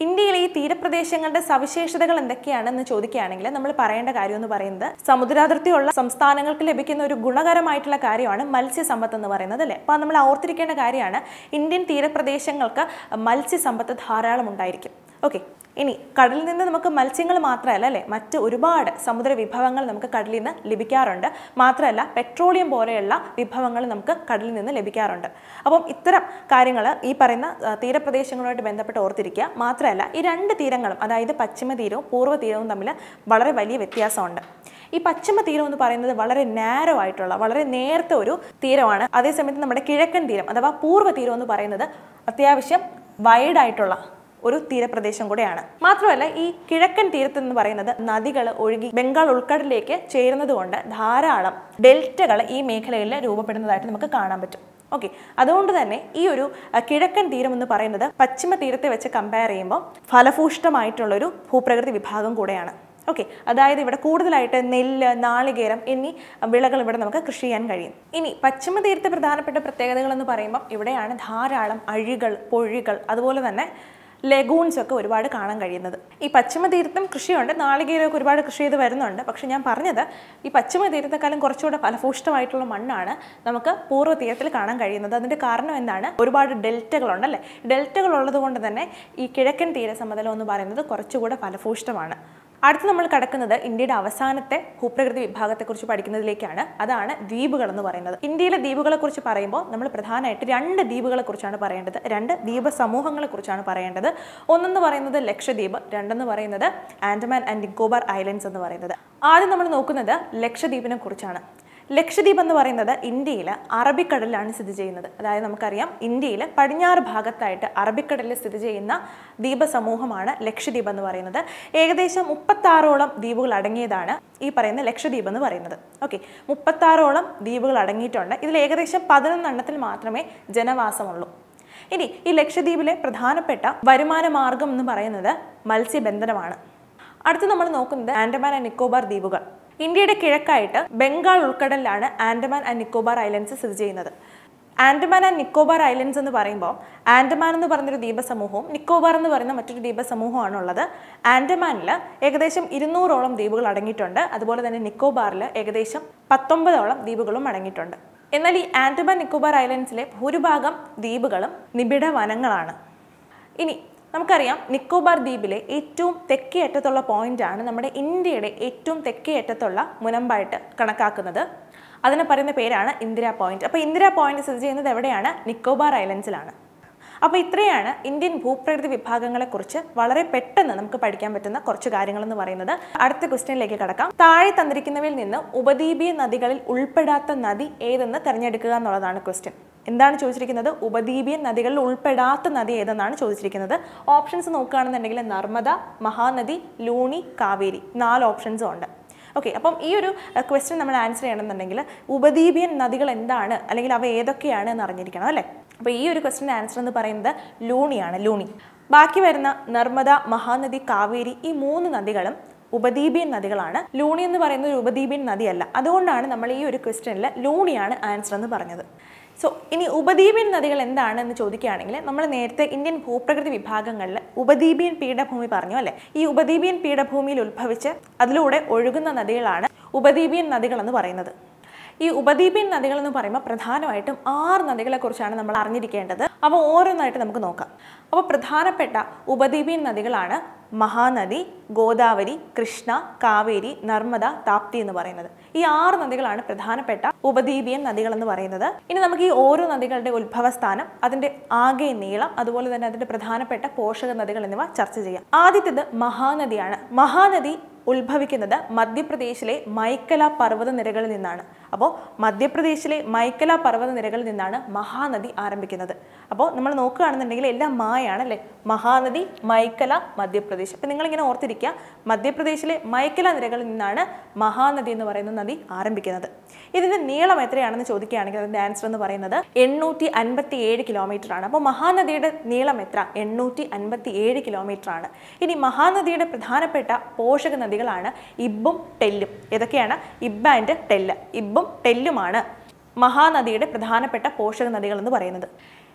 ഇന്ത്യയിലെ ഈ തീരപ്രദേശങ്ങളുടെ സവിശേഷതകൾ എന്തൊക്കെയാണെന്ന് ചോദിക്കുകയാണെങ്കിൽ നമ്മൾ പറയേണ്ട കാര്യം എന്ന് പറയുന്നത് സമുദ്രാതിർത്തിയുള്ള സംസ്ഥാനങ്ങൾക്ക് ലഭിക്കുന്ന ഒരു ഗുണകരമായിട്ടുള്ള കാര്യമാണ് മത്സ്യസമ്പത്ത് എന്ന് പറയുന്നത് അല്ലേ. അപ്പോൾ നമ്മൾ ഓർത്തിരിക്കേണ്ട കാര്യമാണ് ഇന്ത്യൻ തീരപ്രദേശങ്ങൾക്ക് മത്സ്യസമ്പത്ത് ധാരാളം ഉണ്ടായിരിക്കും. ഓക്കെ, ഇനി കടലിൽ നിന്ന് നമുക്ക് മത്സ്യങ്ങൾ മാത്രമല്ല അല്ലേ, മറ്റ് ഒരുപാട് സമുദ്ര വിഭവങ്ങൾ നമുക്ക് കടലിൽ നിന്ന് ലഭിക്കാറുണ്ട്. മാത്രമല്ല പെട്രോളിയം പോലെയുള്ള വിഭവങ്ങൾ നമുക്ക് കടലിൽ നിന്ന് ലഭിക്കാറുണ്ട്. അപ്പം ഇത്തരം കാര്യങ്ങൾ ഈ പറയുന്ന തീരപ്രദേശങ്ങളുമായിട്ട് ബന്ധപ്പെട്ട് ഓർത്തിരിക്കുക. മാത്രമല്ല ഈ രണ്ട് തീരങ്ങളും, അതായത് പശ്ചിമ തീരവും പൂർവ്വ തീരവും തമ്മിൽ വളരെ വലിയ വ്യത്യാസമുണ്ട്. ഈ പശ്ചിമ തീരം എന്ന് പറയുന്നത് വളരെ നാരോ ആയിട്ടുള്ള വളരെ നേർത്ത ഒരു തീരമാണ്. അതേസമയത്ത് നമ്മുടെ കിഴക്കൻ തീരം അഥവാ പൂർവ്വ തീരം എന്ന് പറയുന്നത് അത്യാവശ്യം വൈഡായിട്ടുള്ള ഒരു തീരപ്രദേശം കൂടെയാണ്. മാത്രമല്ല ഈ കിഴക്കൻ തീരത്ത് എന്ന് പറയുന്നത് നദികൾ ഒഴുകി ബംഗാൾ ഉൾക്കടലിലേക്ക് ചേരുന്നത് കൊണ്ട് ധാരാളം ഡെൽറ്റകൾ ഈ മേഖലയിൽ രൂപപ്പെടുന്നതായിട്ട് നമുക്ക് കാണാൻ പറ്റും. ഓക്കെ, അതുകൊണ്ട് തന്നെ ഈ ഒരു കിഴക്കൻ തീരം എന്ന് പറയുന്നത് പശ്ചിമ തീരത്തെ വെച്ച് കമ്പയർ ചെയ്യുമ്പോൾ ഫലഭൂഷ്ടമായിട്ടുള്ളൊരു ഭൂപ്രകൃതി വിഭാഗം കൂടെയാണ്. ഓക്കെ, അതായത് ഇവിടെ കൂടുതലായിട്ട് നെല്ല്, നാളികേരം എന്നീ വിളകൾ ഇവിടെ നമുക്ക് കൃഷി ചെയ്യാൻ കഴിയും. ഇനി പശ്ചിമ തീരത്തെ പ്രധാനപ്പെട്ട പ്രത്യേകതകൾ എന്ന് പറയുമ്പോൾ ഇവിടെയാണ് ധാരാളം അഴികൾ, പൊഴികൾ, അതുപോലെ തന്നെ ലഗൂൺസ് ഒക്കെ ഒരുപാട് കാണാൻ കഴിയുന്നത്. ഈ പശ്ചിമ തീരത്തും കൃഷിയുണ്ട്, നാളികേരമൊക്കെ ഒരുപാട് കൃഷി ചെയ്ത് വരുന്നുണ്ട്. പക്ഷെ ഞാൻ പറഞ്ഞത് ഈ പശ്ചിമ തീരത്തെക്കാളും കുറച്ചുകൂടെ ഫലഭൂഷ്ടമായിട്ടുള്ള മണ്ണാണ് നമുക്ക് പൂർവ്വ തീരത്തിൽ കാണാൻ കഴിയുന്നത്. അതിൻ്റെ കാരണം എന്താണ്? ഒരുപാട് ഡെൽറ്റകളുണ്ടല്ലേ. ഡെൽറ്റകൾ ഉള്ളത് കൊണ്ട് തന്നെ ഈ കിഴക്കൻ തീരസമതലം എന്ന് പറയുന്നത് കുറച്ചുകൂടെ ഫലഭൂഷ്ടമാണ്. അടുത്ത് നമ്മൾ കടക്കുന്നത് ഇന്ത്യയുടെ അവസാനത്തെ ഭൂപ്രകൃതി വിഭാഗത്തെക്കുറിച്ച് പഠിക്കുന്നതിലേക്കാണ്. അതാണ് ദ്വീപുകൾ എന്ന് പറയുന്നത്. ഇന്ത്യയിലെ ദ്വീപുകളെ കുറിച്ച് പറയുമ്പോൾ നമ്മൾ പ്രധാനമായിട്ട് രണ്ട് ദ്വീപുകളെ കുറിച്ചാണ് പറയേണ്ടത്, രണ്ട് ദ്വീപ സമൂഹങ്ങളെ കുറിച്ചാണ് പറയേണ്ടത്. ഒന്നെന്ന് പറയുന്നത് ലക്ഷദ്വീപ്, രണ്ടെന്ന് പറയുന്നത് ആൻഡമാൻ ആൻഡ് നിക്കോബാർ ഐലൻഡ്സ് എന്ന് പറയുന്നത്. ആദ്യം നമ്മൾ നോക്കുന്നത് ലക്ഷദ്വീപിനെ കുറിച്ചാണ്. ലക്ഷദ്വീപ് എന്ന് പറയുന്നത് ഇന്ത്യയിൽ അറബിക്കടലിലാണ് സ്ഥിതി ചെയ്യുന്നത്. അതായത് നമുക്കറിയാം ഇന്ത്യയിൽ പടിഞ്ഞാറ് ഭാഗത്തായിട്ട് അറബിക്കടലിൽ സ്ഥിതി ചെയ്യുന്ന ദ്വീപ സമൂഹമാണ് ലക്ഷദ്വീപ് എന്ന് പറയുന്നത്. ഏകദേശം മുപ്പത്താറോളം ദ്വീപുകൾ അടങ്ങിയതാണ് ഈ പറയുന്ന ലക്ഷദ്വീപ് എന്ന് പറയുന്നത്. ഓക്കെ, മുപ്പത്താറോളം ദ്വീപുകൾ അടങ്ങിയിട്ടുണ്ട്. ഇതിൽ ഏകദേശം പതിനൊന്നെണ്ണത്തിൽ മാത്രമേ ജനവാസമുള്ളൂ. ഇനി ഈ ലക്ഷദ്വീപിലെ പ്രധാനപ്പെട്ട വരുമാന മാർഗം എന്ന് പറയുന്നത് മത്സ്യബന്ധനമാണ്. അടുത്ത് നമ്മൾ നോക്കുന്നത് ആൻഡമാൻ ആൻഡ് നിക്കോബാർ ദ്വീപുകൾ. ഇന്ത്യയുടെ കിഴക്കായിട്ട് ബംഗാൾ ഉൾക്കടലിലാണ് ആൻഡമാൻ ആൻഡ് നിക്കോബാർ ഐലൻഡ്സ് സ്ഥിതി ചെയ്യുന്നത്. ആൻഡമാൻ ആൻഡ് നിക്കോബാർ ഐലൻഡ്സ് എന്ന് പറയുമ്പോൾ ആൻഡമാൻ എന്ന് പറയുന്നൊരു ദ്വീപസമൂഹവും നിക്കോബാർ എന്ന് പറയുന്ന മറ്റൊരു ദ്വീപസമൂഹമാണ് ഉള്ളത്. ആൻഡമാനിൽ ഏകദേശം ഇരുന്നൂറോളം ദ്വീപുകൾ അടങ്ങിയിട്ടുണ്ട്. അതുപോലെ തന്നെ നിക്കോബാറിൽ ഏകദേശം പത്തൊമ്പതോളം ദ്വീപുകളും അടങ്ങിയിട്ടുണ്ട്. എന്നാൽ ഈ ആൻഡമാൻ നിക്കോബാർ ഐലൻഡ്സിലെ ഭൂരിഭാഗം ദ്വീപുകളും നിബിഡ വനങ്ങളാണ്. ഇനി നമുക്കറിയാം നിക്കോബാർ ദ്വീപിലെ ഏറ്റവും തെക്കേ അറ്റത്തുള്ള പോയിന്റാണ് നമ്മുടെ ഇന്ത്യയുടെ ഏറ്റവും തെക്കേ അറ്റത്തുള്ള മുനമ്പായിട്ട് കണക്കാക്കുന്നത്. അതിനെ പറയുന്ന പേരാണ് ഇന്ദിരാ പോയിന്റ്. അപ്പോൾ ഇന്ദിരാ പോയിന്റ് സ്ഥിതി ചെയ്യുന്നത് എവിടെയാണ്? നിക്കോബാർ ഐലൻഡ്സിലാണ്. അപ്പോൾ ഇത്രയാണ് ഇന്ത്യൻ ഭൂപ്രകൃതി വിഭാഗങ്ങളെക്കുറിച്ച് വളരെ പെട്ടെന്ന് നമുക്ക് പഠിക്കാൻ പറ്റുന്ന കുറച്ച് കാര്യങ്ങളെന്ന് പറയുന്നത്. അടുത്ത ക്വസ്റ്റ്യനിലേക്ക് കടക്കാം. താഴെ തന്നിരിക്കുന്നവയിൽ നിന്ന് ഉപദ്വീപീയ നദികളിൽ ഉൾപ്പെടാത്ത നദി ഏതെന്ന് തിരഞ്ഞെടുക്കുക എന്നുള്ളതാണ് ക്വസ്റ്റ്യൻ. എന്താണ് ചോദിച്ചിരിക്കുന്നത്? ഉപദ്വീപീയ നദികളിൽ ഉൾപ്പെടാത്ത നദി ഏതെന്നാണ് ചോദിച്ചിരിക്കുന്നത്. ഓപ്ഷൻസ് നോക്കുകയാണെന്നുണ്ടെങ്കിൽ നർമ്മദ, മഹാനദി, ലൂണി, കാവേരി, നാല് ഓപ്ഷൻസും ഉണ്ട്. ഓക്കെ, അപ്പം ഈ ഒരു ക്വസ്റ്റ്യൻ നമ്മൾ ആൻസർ ചെയ്യണമെന്നുണ്ടെങ്കിൽ ഉപദ്വീപിയൻ നദികൾ എന്താണ് അല്ലെങ്കിൽ അവ ഏതൊക്കെയാണ് എന്ന് അറിഞ്ഞിരിക്കണം അല്ലേ. അപ്പോൾ ഈ ഒരു ക്വസ്റ്റ്യൻ്റെ ആൻസർ എന്ന് പറയുന്നത് ലൂണിയാണ്, ലൂണി. ബാക്കി വരുന്ന നർമ്മദ, മഹാനദി, കാവേരി ഈ മൂന്ന് നദികളും ഉപദ്വീപിയൻ നദികളാണ്. ലൂണി എന്ന് പറയുന്നത് ഒരു ഉപദ്വീപിയൻ നദിയല്ല. അതുകൊണ്ടാണ് നമ്മൾ ഈ ഒരു ക്വസ്റ്റ്യനിൽ ലൂണിയാണ് ആൻസർ എന്ന് പറഞ്ഞത്. സോ ഇനി ഉപദ്വീപിയൻ നദികൾ എന്താണെന്ന് ചോദിക്കുകയാണെങ്കിൽ നമ്മൾ നേരത്തെ ഇന്ത്യൻ ഭൂപ്രകൃതി വിഭാഗങ്ങളിൽ ഉപദ്വീപിയൻ പീഠഭൂമി പറഞ്ഞു അല്ലേ. ഈ ഉപദ്വീപിയൻ പീഠഭൂമിയിൽ ഉത്ഭവിച്ച് അതിലൂടെ ഒഴുകുന്ന നദികളാണ് ഉപദ്വീപിയൻ നദികൾ എന്ന് പറയുന്നത്. ഈ ഉപദ്വീപിയൻ നദികൾ എന്ന് പറയുമ്പോൾ പ്രധാനമായിട്ടും ആറ് നദികളെക്കുറിച്ചാണ് നമ്മൾ അറിഞ്ഞിരിക്കേണ്ടത്. അപ്പോൾ ഓരോന്നായിട്ട് നമുക്ക് നോക്കാം. അപ്പോൾ പ്രധാനപ്പെട്ട ഉപദ്വീപിയൻ നദികളാണ് മഹാനദി, ഗോദാവരി, കൃഷ്ണ, കാവേരി, നർമ്മദ, താപ്തി എന്ന് പറയുന്നത്. ഈ ആറ് നദികളാണ് പ്രധാനപ്പെട്ട ഉപദ്വീപിയൻ നദികൾ എന്ന് പറയുന്നത്. ഇനി നമുക്ക് ഈ ഓരോ നദികളുടെ ഉത്ഭവസ്ഥാനം, അതിന്റെ ആകെ നീളം, അതുപോലെ തന്നെ അതിന്റെ പ്രധാനപ്പെട്ട പോഷക നദികൾ എന്നിവ ചർച്ച ചെയ്യാം. ആദ്യത്തേത് മഹാനദിയാണ്. മഹാനദി ഉത്ഭവിക്കുന്നത് മധ്യപ്രദേശിലെ മൈക്കല പർവ്വത നിരകളിൽ നിന്നാണ്. അപ്പോൾ മധ്യപ്രദേശിലെ മൈക്കല പർവ്വത നിരകളിൽ നിന്നാണ് മഹാനദി ആരംഭിക്കുന്നത്. അപ്പോൾ നമ്മൾ നോക്കുകയാണെന്നുണ്ടെങ്കിൽ എല്ലാം മായാണ് അല്ലേ. മഹാനദി, മൈക്കല, മധ്യപ്രദേശ്. അപ്പം നിങ്ങളിങ്ങനെ ഓർത്തിരിക്കുക, മധ്യപ്രദേശിലെ മൈക്കല നിരകളിൽ നിന്നാണ് മഹാനദി എന്ന് പറയുന്ന നദി ആരംഭിക്കുന്നത്. ഇതിൻ്റെ നീളം എത്രയാണെന്ന് ചോദിക്കുകയാണെങ്കിൽ അതിൻ്റെ ആൻസർ എന്ന് പറയുന്നത് എണ്ണൂറ്റി അൻപത്തി ഏഴ് കിലോമീറ്റർ ആണ്. അപ്പോൾ മഹാനദിയുടെ നീളം എത്ര? എണ്ണൂറ്റി അൻപത്തി ഏഴ് കിലോമീറ്റർ ആണ്. ഇനി മഹാനദിയുടെ പ്രധാനപ്പെട്ട പോഷക നദികളാണ് ഇബ്ബും ടെല്ലും. ഏതൊക്കെയാണ്? ഇബ്ബ ആൻഡ് ടെല്ല്. ഇബ്ബും ടെല്ലുമാണ് മഹാനദിയുടെ പ്രധാനപ്പെട്ട പോഷക നദികൾ എന്ന് പറയുന്നത്.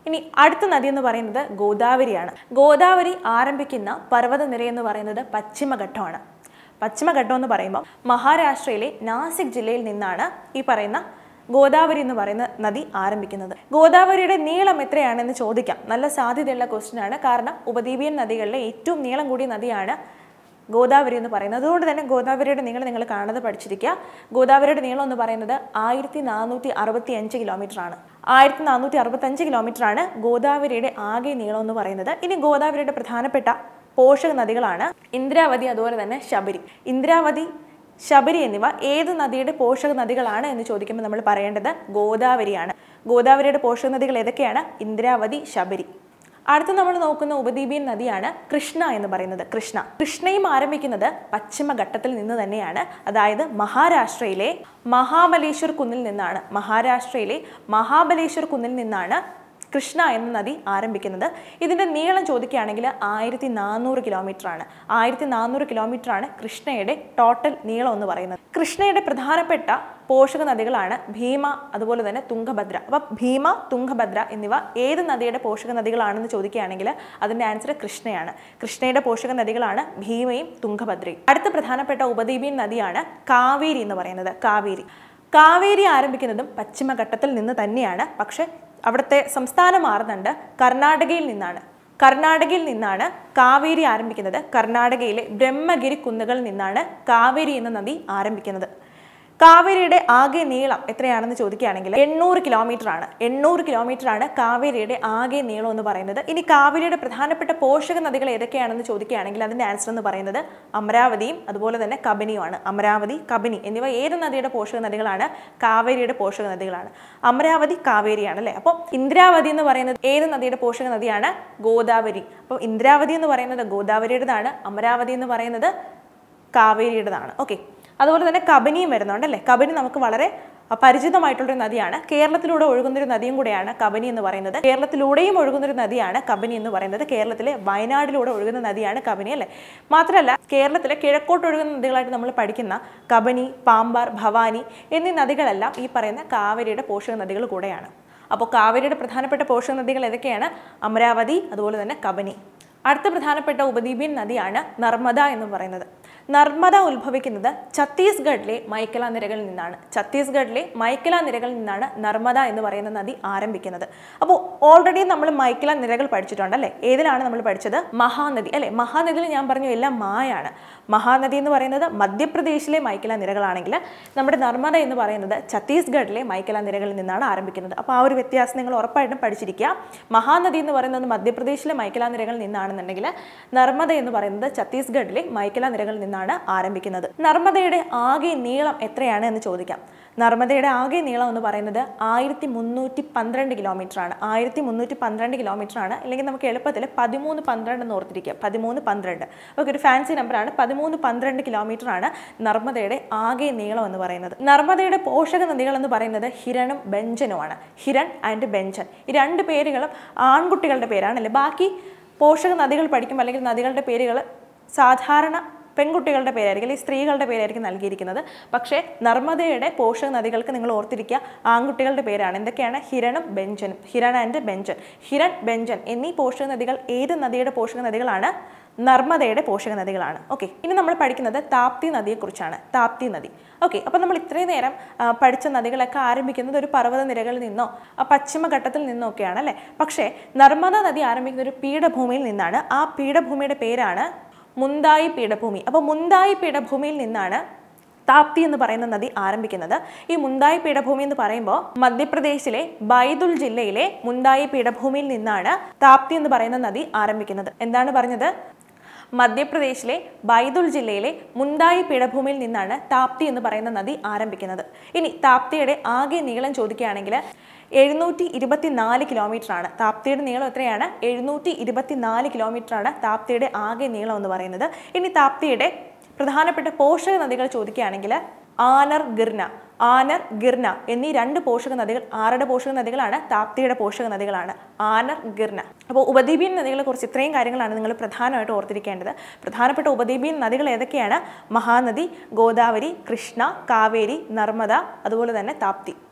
ഇനി അടുത്ത നദി എന്ന് പറയുന്നത് ഗോദാവരിയാണ്. ഗോദാവരി ആരംഭിക്കുന്ന പർവ്വതനിര എന്ന് പറയുന്നത് പശ്ചിമഘട്ടമാണ്. പശ്ചിമഘട്ടം എന്ന് പറയുമ്പോൾ മഹാരാഷ്ട്രയിലെ നാസിക് ജില്ലയിൽ നിന്നാണ് ഈ പറയുന്ന ഗോദാവരി എന്ന് പറയുന്ന നദി ആരംഭിക്കുന്നത്. ഗോദാവരിയുടെ നീളം എത്രയാണെന്ന് ചോദിക്കാം. നല്ല സാധ്യതയുള്ള ക്വസ്റ്റ്യൻ ആണ്. കാരണം ഉപദ്വീപിയൻ നദികളിലെ ഏറ്റവും നീളം കൂടിയ നദിയാണ് ഗോദാവരി എന്ന് പറയുന്നത്. അതുകൊണ്ട് തന്നെ ഗോദാവരിയുടെ നീളം നിങ്ങൾ കാണാതെ പഠിച്ചിരിക്കുക. ഗോദാവരിയുടെ നീളം എന്ന് പറയുന്നത് ആയിരത്തി നാനൂറ്റി അറുപത്തി അഞ്ച് കിലോമീറ്റർ ആണ്. ആയിരത്തി നാനൂറ്റി അറുപത്തി അഞ്ച് കിലോമീറ്റർ ആണ് ഗോദാവരിയുടെ ആകെ നീളം എന്ന് പറയുന്നത്. ഇനി ഗോദാവരിയുടെ പ്രധാനപ്പെട്ട പോഷക നദികളാണ് ഇന്ദ്രാവതി അതുപോലെ തന്നെ ശബരി. ഇന്ദ്രാവതി, ശബരി എന്നിവ ഏത് നദിയുടെ പോഷക നദികളാണ് എന്ന് ചോദിക്കുമ്പോൾ നമ്മൾ പറയേണ്ടത് ഗോദാവരിയാണ്. ഗോദാവരിയുടെ പോഷക നദികൾ ഏതൊക്കെയാണ്? ഇന്ദ്രാവതി, ശബരി. അടുത്ത നമ്മൾ നോക്കുന്ന ഉപദ്വീപിയൻ നദിയാണ് കൃഷ്ണ എന്ന് പറയുന്നത്. കൃഷ്ണ കൃഷ്ണയും ആരംഭിക്കുന്നത് പശ്ചിമഘട്ടത്തിൽ നിന്ന് തന്നെയാണ്. അതായത് മഹാരാഷ്ട്രയിലെ മഹാബലേശ്വർ കുന്നിൽ നിന്നാണ്. മഹാരാഷ്ട്രയിലെ മഹാബലേശ്വർ കുന്നിൽ നിന്നാണ് കൃഷ്ണ എന്ന നദി ആരംഭിക്കുന്നത്. ഇതിൻ്റെ നീളം ചോദിക്കുകയാണെങ്കിൽ ആയിരത്തി നാനൂറ് കിലോമീറ്റർ ആണ്. ആയിരത്തി നാനൂറ് കിലോമീറ്റർ ആണ് കൃഷ്ണയുടെ ടോട്ടൽ നീളം എന്ന് പറയുന്നത്. കൃഷ്ണയുടെ പ്രധാനപ്പെട്ട പോഷക നദികളാണ് ഭീമ അതുപോലെ തന്നെ തുംഗഭദ്ര. അപ്പം ഭീമ, തുംഗഭദ്ര എന്നിവ ഏത് നദിയുടെ പോഷക നദികളാണെന്ന് ചോദിക്കുകയാണെങ്കിൽ അതിൻ്റെ ആൻസർ കൃഷ്ണയാണ്. കൃഷ്ണയുടെ പോഷക നദികളാണ് ഭീമയും തുംഗഭദ്രയും. അടുത്ത പ്രധാനപ്പെട്ട ഉപദ്വീപിയൻ നദിയാണ് കാവേരി എന്ന് പറയുന്നത്. കാവേരി കാവേരി ആരംഭിക്കുന്നതും പശ്ചിമഘട്ടത്തിൽ നിന്ന് തന്നെയാണ്. പക്ഷെ അവിടുത്തെ സംസ്ഥാനം മാറുന്നുണ്ട്. കർണാടകയിൽ നിന്നാണ്. കർണാടകയിൽ നിന്നാണ് കാവേരി ആരംഭിക്കുന്നത്. കർണാടകയിലെ ബ്രഹ്മഗിരി കുന്നുകളിൽ നിന്നാണ് കാവേരി എന്ന നദി ആരംഭിക്കുന്നത്. കാവേരിയുടെ ആകെ നീളം എത്രയാണെന്ന് ചോദിക്കുകയാണെങ്കിൽ എണ്ണൂറ് കിലോമീറ്റർ ആണ്. എണ്ണൂറ് കിലോമീറ്റർ ആണ് കാവേരിയുടെ ആകെ നീളം എന്ന് പറയുന്നത്. ഇനി കാവേരിയുടെ പ്രധാനപ്പെട്ട പോഷക നദികൾ ഏതൊക്കെയാണെന്ന് ചോദിക്കുകയാണെങ്കിൽ അതിൻ്റെ ആൻസർ എന്ന് പറയുന്നത് അമരാവതിയും അതുപോലെ തന്നെ കബനിയുമാണ്. അമരാവതി, കബനി എന്നിവ ഏത് നദിയുടെ പോഷക നദികളാണ്? കാവേരിയുടെ പോഷക നദികളാണ്. അമരാവതി കാവേരിയാണ് അല്ലേ. അപ്പോൾ ഇന്ദ്രാവതി എന്ന് പറയുന്നത് ഏത് നദിയുടെ പോഷക നദിയാണ്? ഗോദാവരി. അപ്പോൾ ഇന്ദ്രാവതി എന്ന് പറയുന്നത് ഗോദാവരിയുടേതാണ്. അമരാവതി എന്ന് പറയുന്നത് കാവേരിയുടേതാണ്. ഓക്കെ. അതുപോലെ തന്നെ കബനിയും വരുന്നുണ്ട് അല്ലേ. കബനി നമുക്ക് വളരെ പരിചിതമായിട്ടുള്ളൊരു നദിയാണ്. കേരളത്തിലൂടെ ഒഴുകുന്നൊരു നദിയും കൂടെയാണ് കബനി എന്ന് പറയുന്നത്. കേരളത്തിലൂടെയും ഒഴുകുന്നൊരു നദിയാണ് കബനി എന്ന് പറയുന്നത്. കേരളത്തിലെ വയനാടിലൂടെ ഒഴുകുന്ന നദിയാണ് കബനി അല്ലേ. മാത്രമല്ല കേരളത്തിലെ കിഴക്കോട്ട് ഒഴുകുന്ന നദികളായിട്ട് നമ്മൾ പഠിക്കുന്ന കബനി, പാമ്പാർ, ഭവാനി എന്നീ നദികളെല്ലാം ഈ പറയുന്ന കാവേരിയുടെ പോഷക നദികൾ കൂടെയാണ്. അപ്പോൾ കാവേരിയുടെ പ്രധാനപ്പെട്ട പോഷക നദികൾ ഏതൊക്കെയാണ്? അമരാവതി അതുപോലെ തന്നെ കബനി. അടുത്ത പ്രധാനപ്പെട്ട ഉപദ്വീപിയൻ നദിയാണ് നർമ്മദ എന്ന് പറയുന്നത്. നർമ്മദ ഉത്ഭവിക്കുന്നത് ഛത്തീസ്ഗഡിലെ മൈക്കല നിരകളിൽ നിന്നാണ്. ഛത്തീസ്ഗഡിലെ മൈക്കല നിരകളിൽ നിന്നാണ് നർമ്മദ എന്ന് പറയുന്ന നദി ആരംഭിക്കുന്നത്. അപ്പോൾ ഓൾറെഡി നമ്മൾ മൈക്കല നിരകൾ പഠിച്ചിട്ടുണ്ട് അല്ലേ. ഏതിലാണ് നമ്മൾ പഠിച്ചത്? മഹാനദി അല്ലേ. മഹാനദിയിൽ ഞാൻ പറഞ്ഞു എല്ലാം മായാണ്. മഹാനദി എന്ന് പറയുന്നത് മധ്യപ്രദേശിലെ മൈക്കല നിരകളാണെങ്കിൽ നമ്മുടെ നർമ്മദ എന്ന് പറയുന്നത് ഛത്തീസ്ഗഡിലെ മൈക്കല നിരകളിൽ നിന്നാണ് ആരംഭിക്കുന്നത്. അപ്പോൾ ആ ഒരു വ്യത്യാസം നിങ്ങൾ ഉറപ്പായിട്ടും പഠിച്ചിരിക്കുക. മഹാനദി എന്ന് പറയുന്നത് മധ്യപ്രദേശിലെ മൈക്കല നിരകളിൽ നിന്നാണെന്നുണ്ടെങ്കിൽ നർമ്മദ എന്ന് പറയുന്നത് ഛത്തീസ്ഗഡിലെ മൈക്കല നിരകളിൽ നിന്നാണ് ആരംഭിക്കുന്നത്. നർമ്മദയുടെ ആകെ നീളം എത്രയാണ് എന്ന് ചോദിക്കാം. നർമ്മദയുടെ ആകെ നീളം എന്ന് പറയുന്നത് ആയിരത്തി മുന്നൂറ്റി പന്ത്രണ്ട് കിലോമീറ്റർ ആണ്. ആയിരത്തി മുന്നൂറ്റി പന്ത്രണ്ട് കിലോമീറ്റർ ആണ്. അല്ലെങ്കിൽ നമുക്ക് എളുപ്പത്തിൽ പതിമൂന്ന് പന്ത്രണ്ട് എന്ന് ഓർത്തിരിക്കുക. പതിമൂന്ന് പന്ത്രണ്ട് ഒക്കെ ഒരു ഫാൻസി നമ്പറാണ്. പതിമൂന്ന് പന്ത്രണ്ട് കിലോമീറ്റർ ആണ് നർമ്മദയുടെ ആകെ നീളം എന്ന് പറയുന്നത്. നർമ്മദയുടെ പോഷക നദികൾ എന്ന് പറയുന്നത് ഹിരണും ബെഞ്ചനുമാണ്. ഹിരൺ ആൻഡ് ബെഞ്ചൻ ഈ രണ്ട് പേരുകളും ആൺകുട്ടികളുടെ പേരാണല്ലേ. ബാക്കി പോഷക നദികൾ പഠിക്കുമ്പോൾ അല്ലെങ്കിൽ നദികളുടെ പേരുകൾ സാധാരണ പെൺകുട്ടികളുടെ പേരായിരിക്കും അല്ലെങ്കിൽ സ്ത്രീകളുടെ പേരായിരിക്കും നൽകിയിരിക്കുന്നത്. പക്ഷേ നർമ്മദയുടെ പോഷക നദികൾക്ക് നിങ്ങൾ ഓർത്തിരിക്കുക ആൺകുട്ടികളുടെ പേരാണ്. എന്തൊക്കെയാണ്? ഹിരണും ബെഞ്ചനും. ഹിരൺ ആൻഡ് ബെഞ്ചൻ. ഹിരൺ, ബെഞ്ചൻ എന്നീ പോഷക നദികൾ ഏത് നദിയുടെ പോഷക നദികളാണ്? നർമ്മദയുടെ പോഷക നദികളാണ്. ഓക്കെ. ഇനി നമ്മൾ പഠിക്കുന്നത് താപ്തി നദിയെക്കുറിച്ചാണ്. താപ്തി നദി. ഓക്കെ. അപ്പോൾ നമ്മൾ ഇത്രയും നേരം പഠിച്ച നദികളൊക്കെ ആരംഭിക്കുന്നത് ഒരു പർവ്വത നിരകളിൽ നിന്നോ പശ്ചിമഘട്ടത്തിൽ നിന്നോ ഒക്കെയാണ് അല്ലേ. പക്ഷേ നർമ്മദ നദി ആരംഭിക്കുന്ന ഒരു പീഠഭൂമിയിൽ നിന്നാണ്. ആ പീഠഭൂമിയുടെ പേരാണ് മുന്തായി പീഠഭൂമി. അപ്പോൾ മുന്തായി പീഠഭൂമിയിൽ നിന്നാണ് താപ്തി എന്ന് പറയുന്ന നദി ആരംഭിക്കുന്നത്. ഈ മുന്തായി പീഠഭൂമി എന്ന് പറയുമ്പോൾ മധ്യപ്രദേശിലെ ബൈദുൽ ജില്ലയിലെ മുന്തായി പീഠഭൂമിയിൽ നിന്നാണ് താപ്തി എന്ന് പറയുന്ന നദി ആരംഭിക്കുന്നത്. എന്താണ് പറഞ്ഞത്? മധ്യപ്രദേശിലെ ബൈദുൽ ജില്ലയിലെ മുന്തായി പീഠഭൂമിയിൽ നിന്നാണ് താപ്തി എന്ന് പറയുന്ന നദി ആരംഭിക്കുന്നത്. ഇനി താപ്തിയുടെ ആകെ നീളം ചോദിക്കുകയാണെങ്കിൽ എഴുന്നൂറ്റി ഇരുപത്തി നാല് കിലോമീറ്റർ ആണ്. താപ്തിയുടെ നീളം എത്രയാണ്? എഴുന്നൂറ്റി ഇരുപത്തി നാല് കിലോമീറ്റർ ആണ് താപ്തിയുടെ ആകെ നീളം എന്ന് പറയുന്നത്. ഇനി താപ്തിയുടെ പ്രധാനപ്പെട്ട പോഷക നദികൾ ചോദിക്കുകയാണെങ്കിൽ ആനർ, ഗിർന ആനർ, ഗിർന എന്നീ രണ്ട് പോഷക നദികൾ ആരുടെ പോഷക നദികളാണ്? താപ്തിയുടെ പോഷക നദികളാണ്. ആനർ, ഗിർന. അപ്പോൾ ഉപദ്വീപിയൻ നദികളെ കുറിച്ച് ഇത്രയും കാര്യങ്ങളാണ് നിങ്ങൾ പ്രധാനമായിട്ട് ഓർത്തിരിക്കേണ്ടത്. പ്രധാനപ്പെട്ട ഉപദ്വീപിയൻ നദികൾ ഏതൊക്കെയാണ്? മഹാനദി, ഗോദാവരി, കൃഷ്ണ, കാവേരി, നർമ്മദ അതുപോലെ തന്നെ താപ്തി.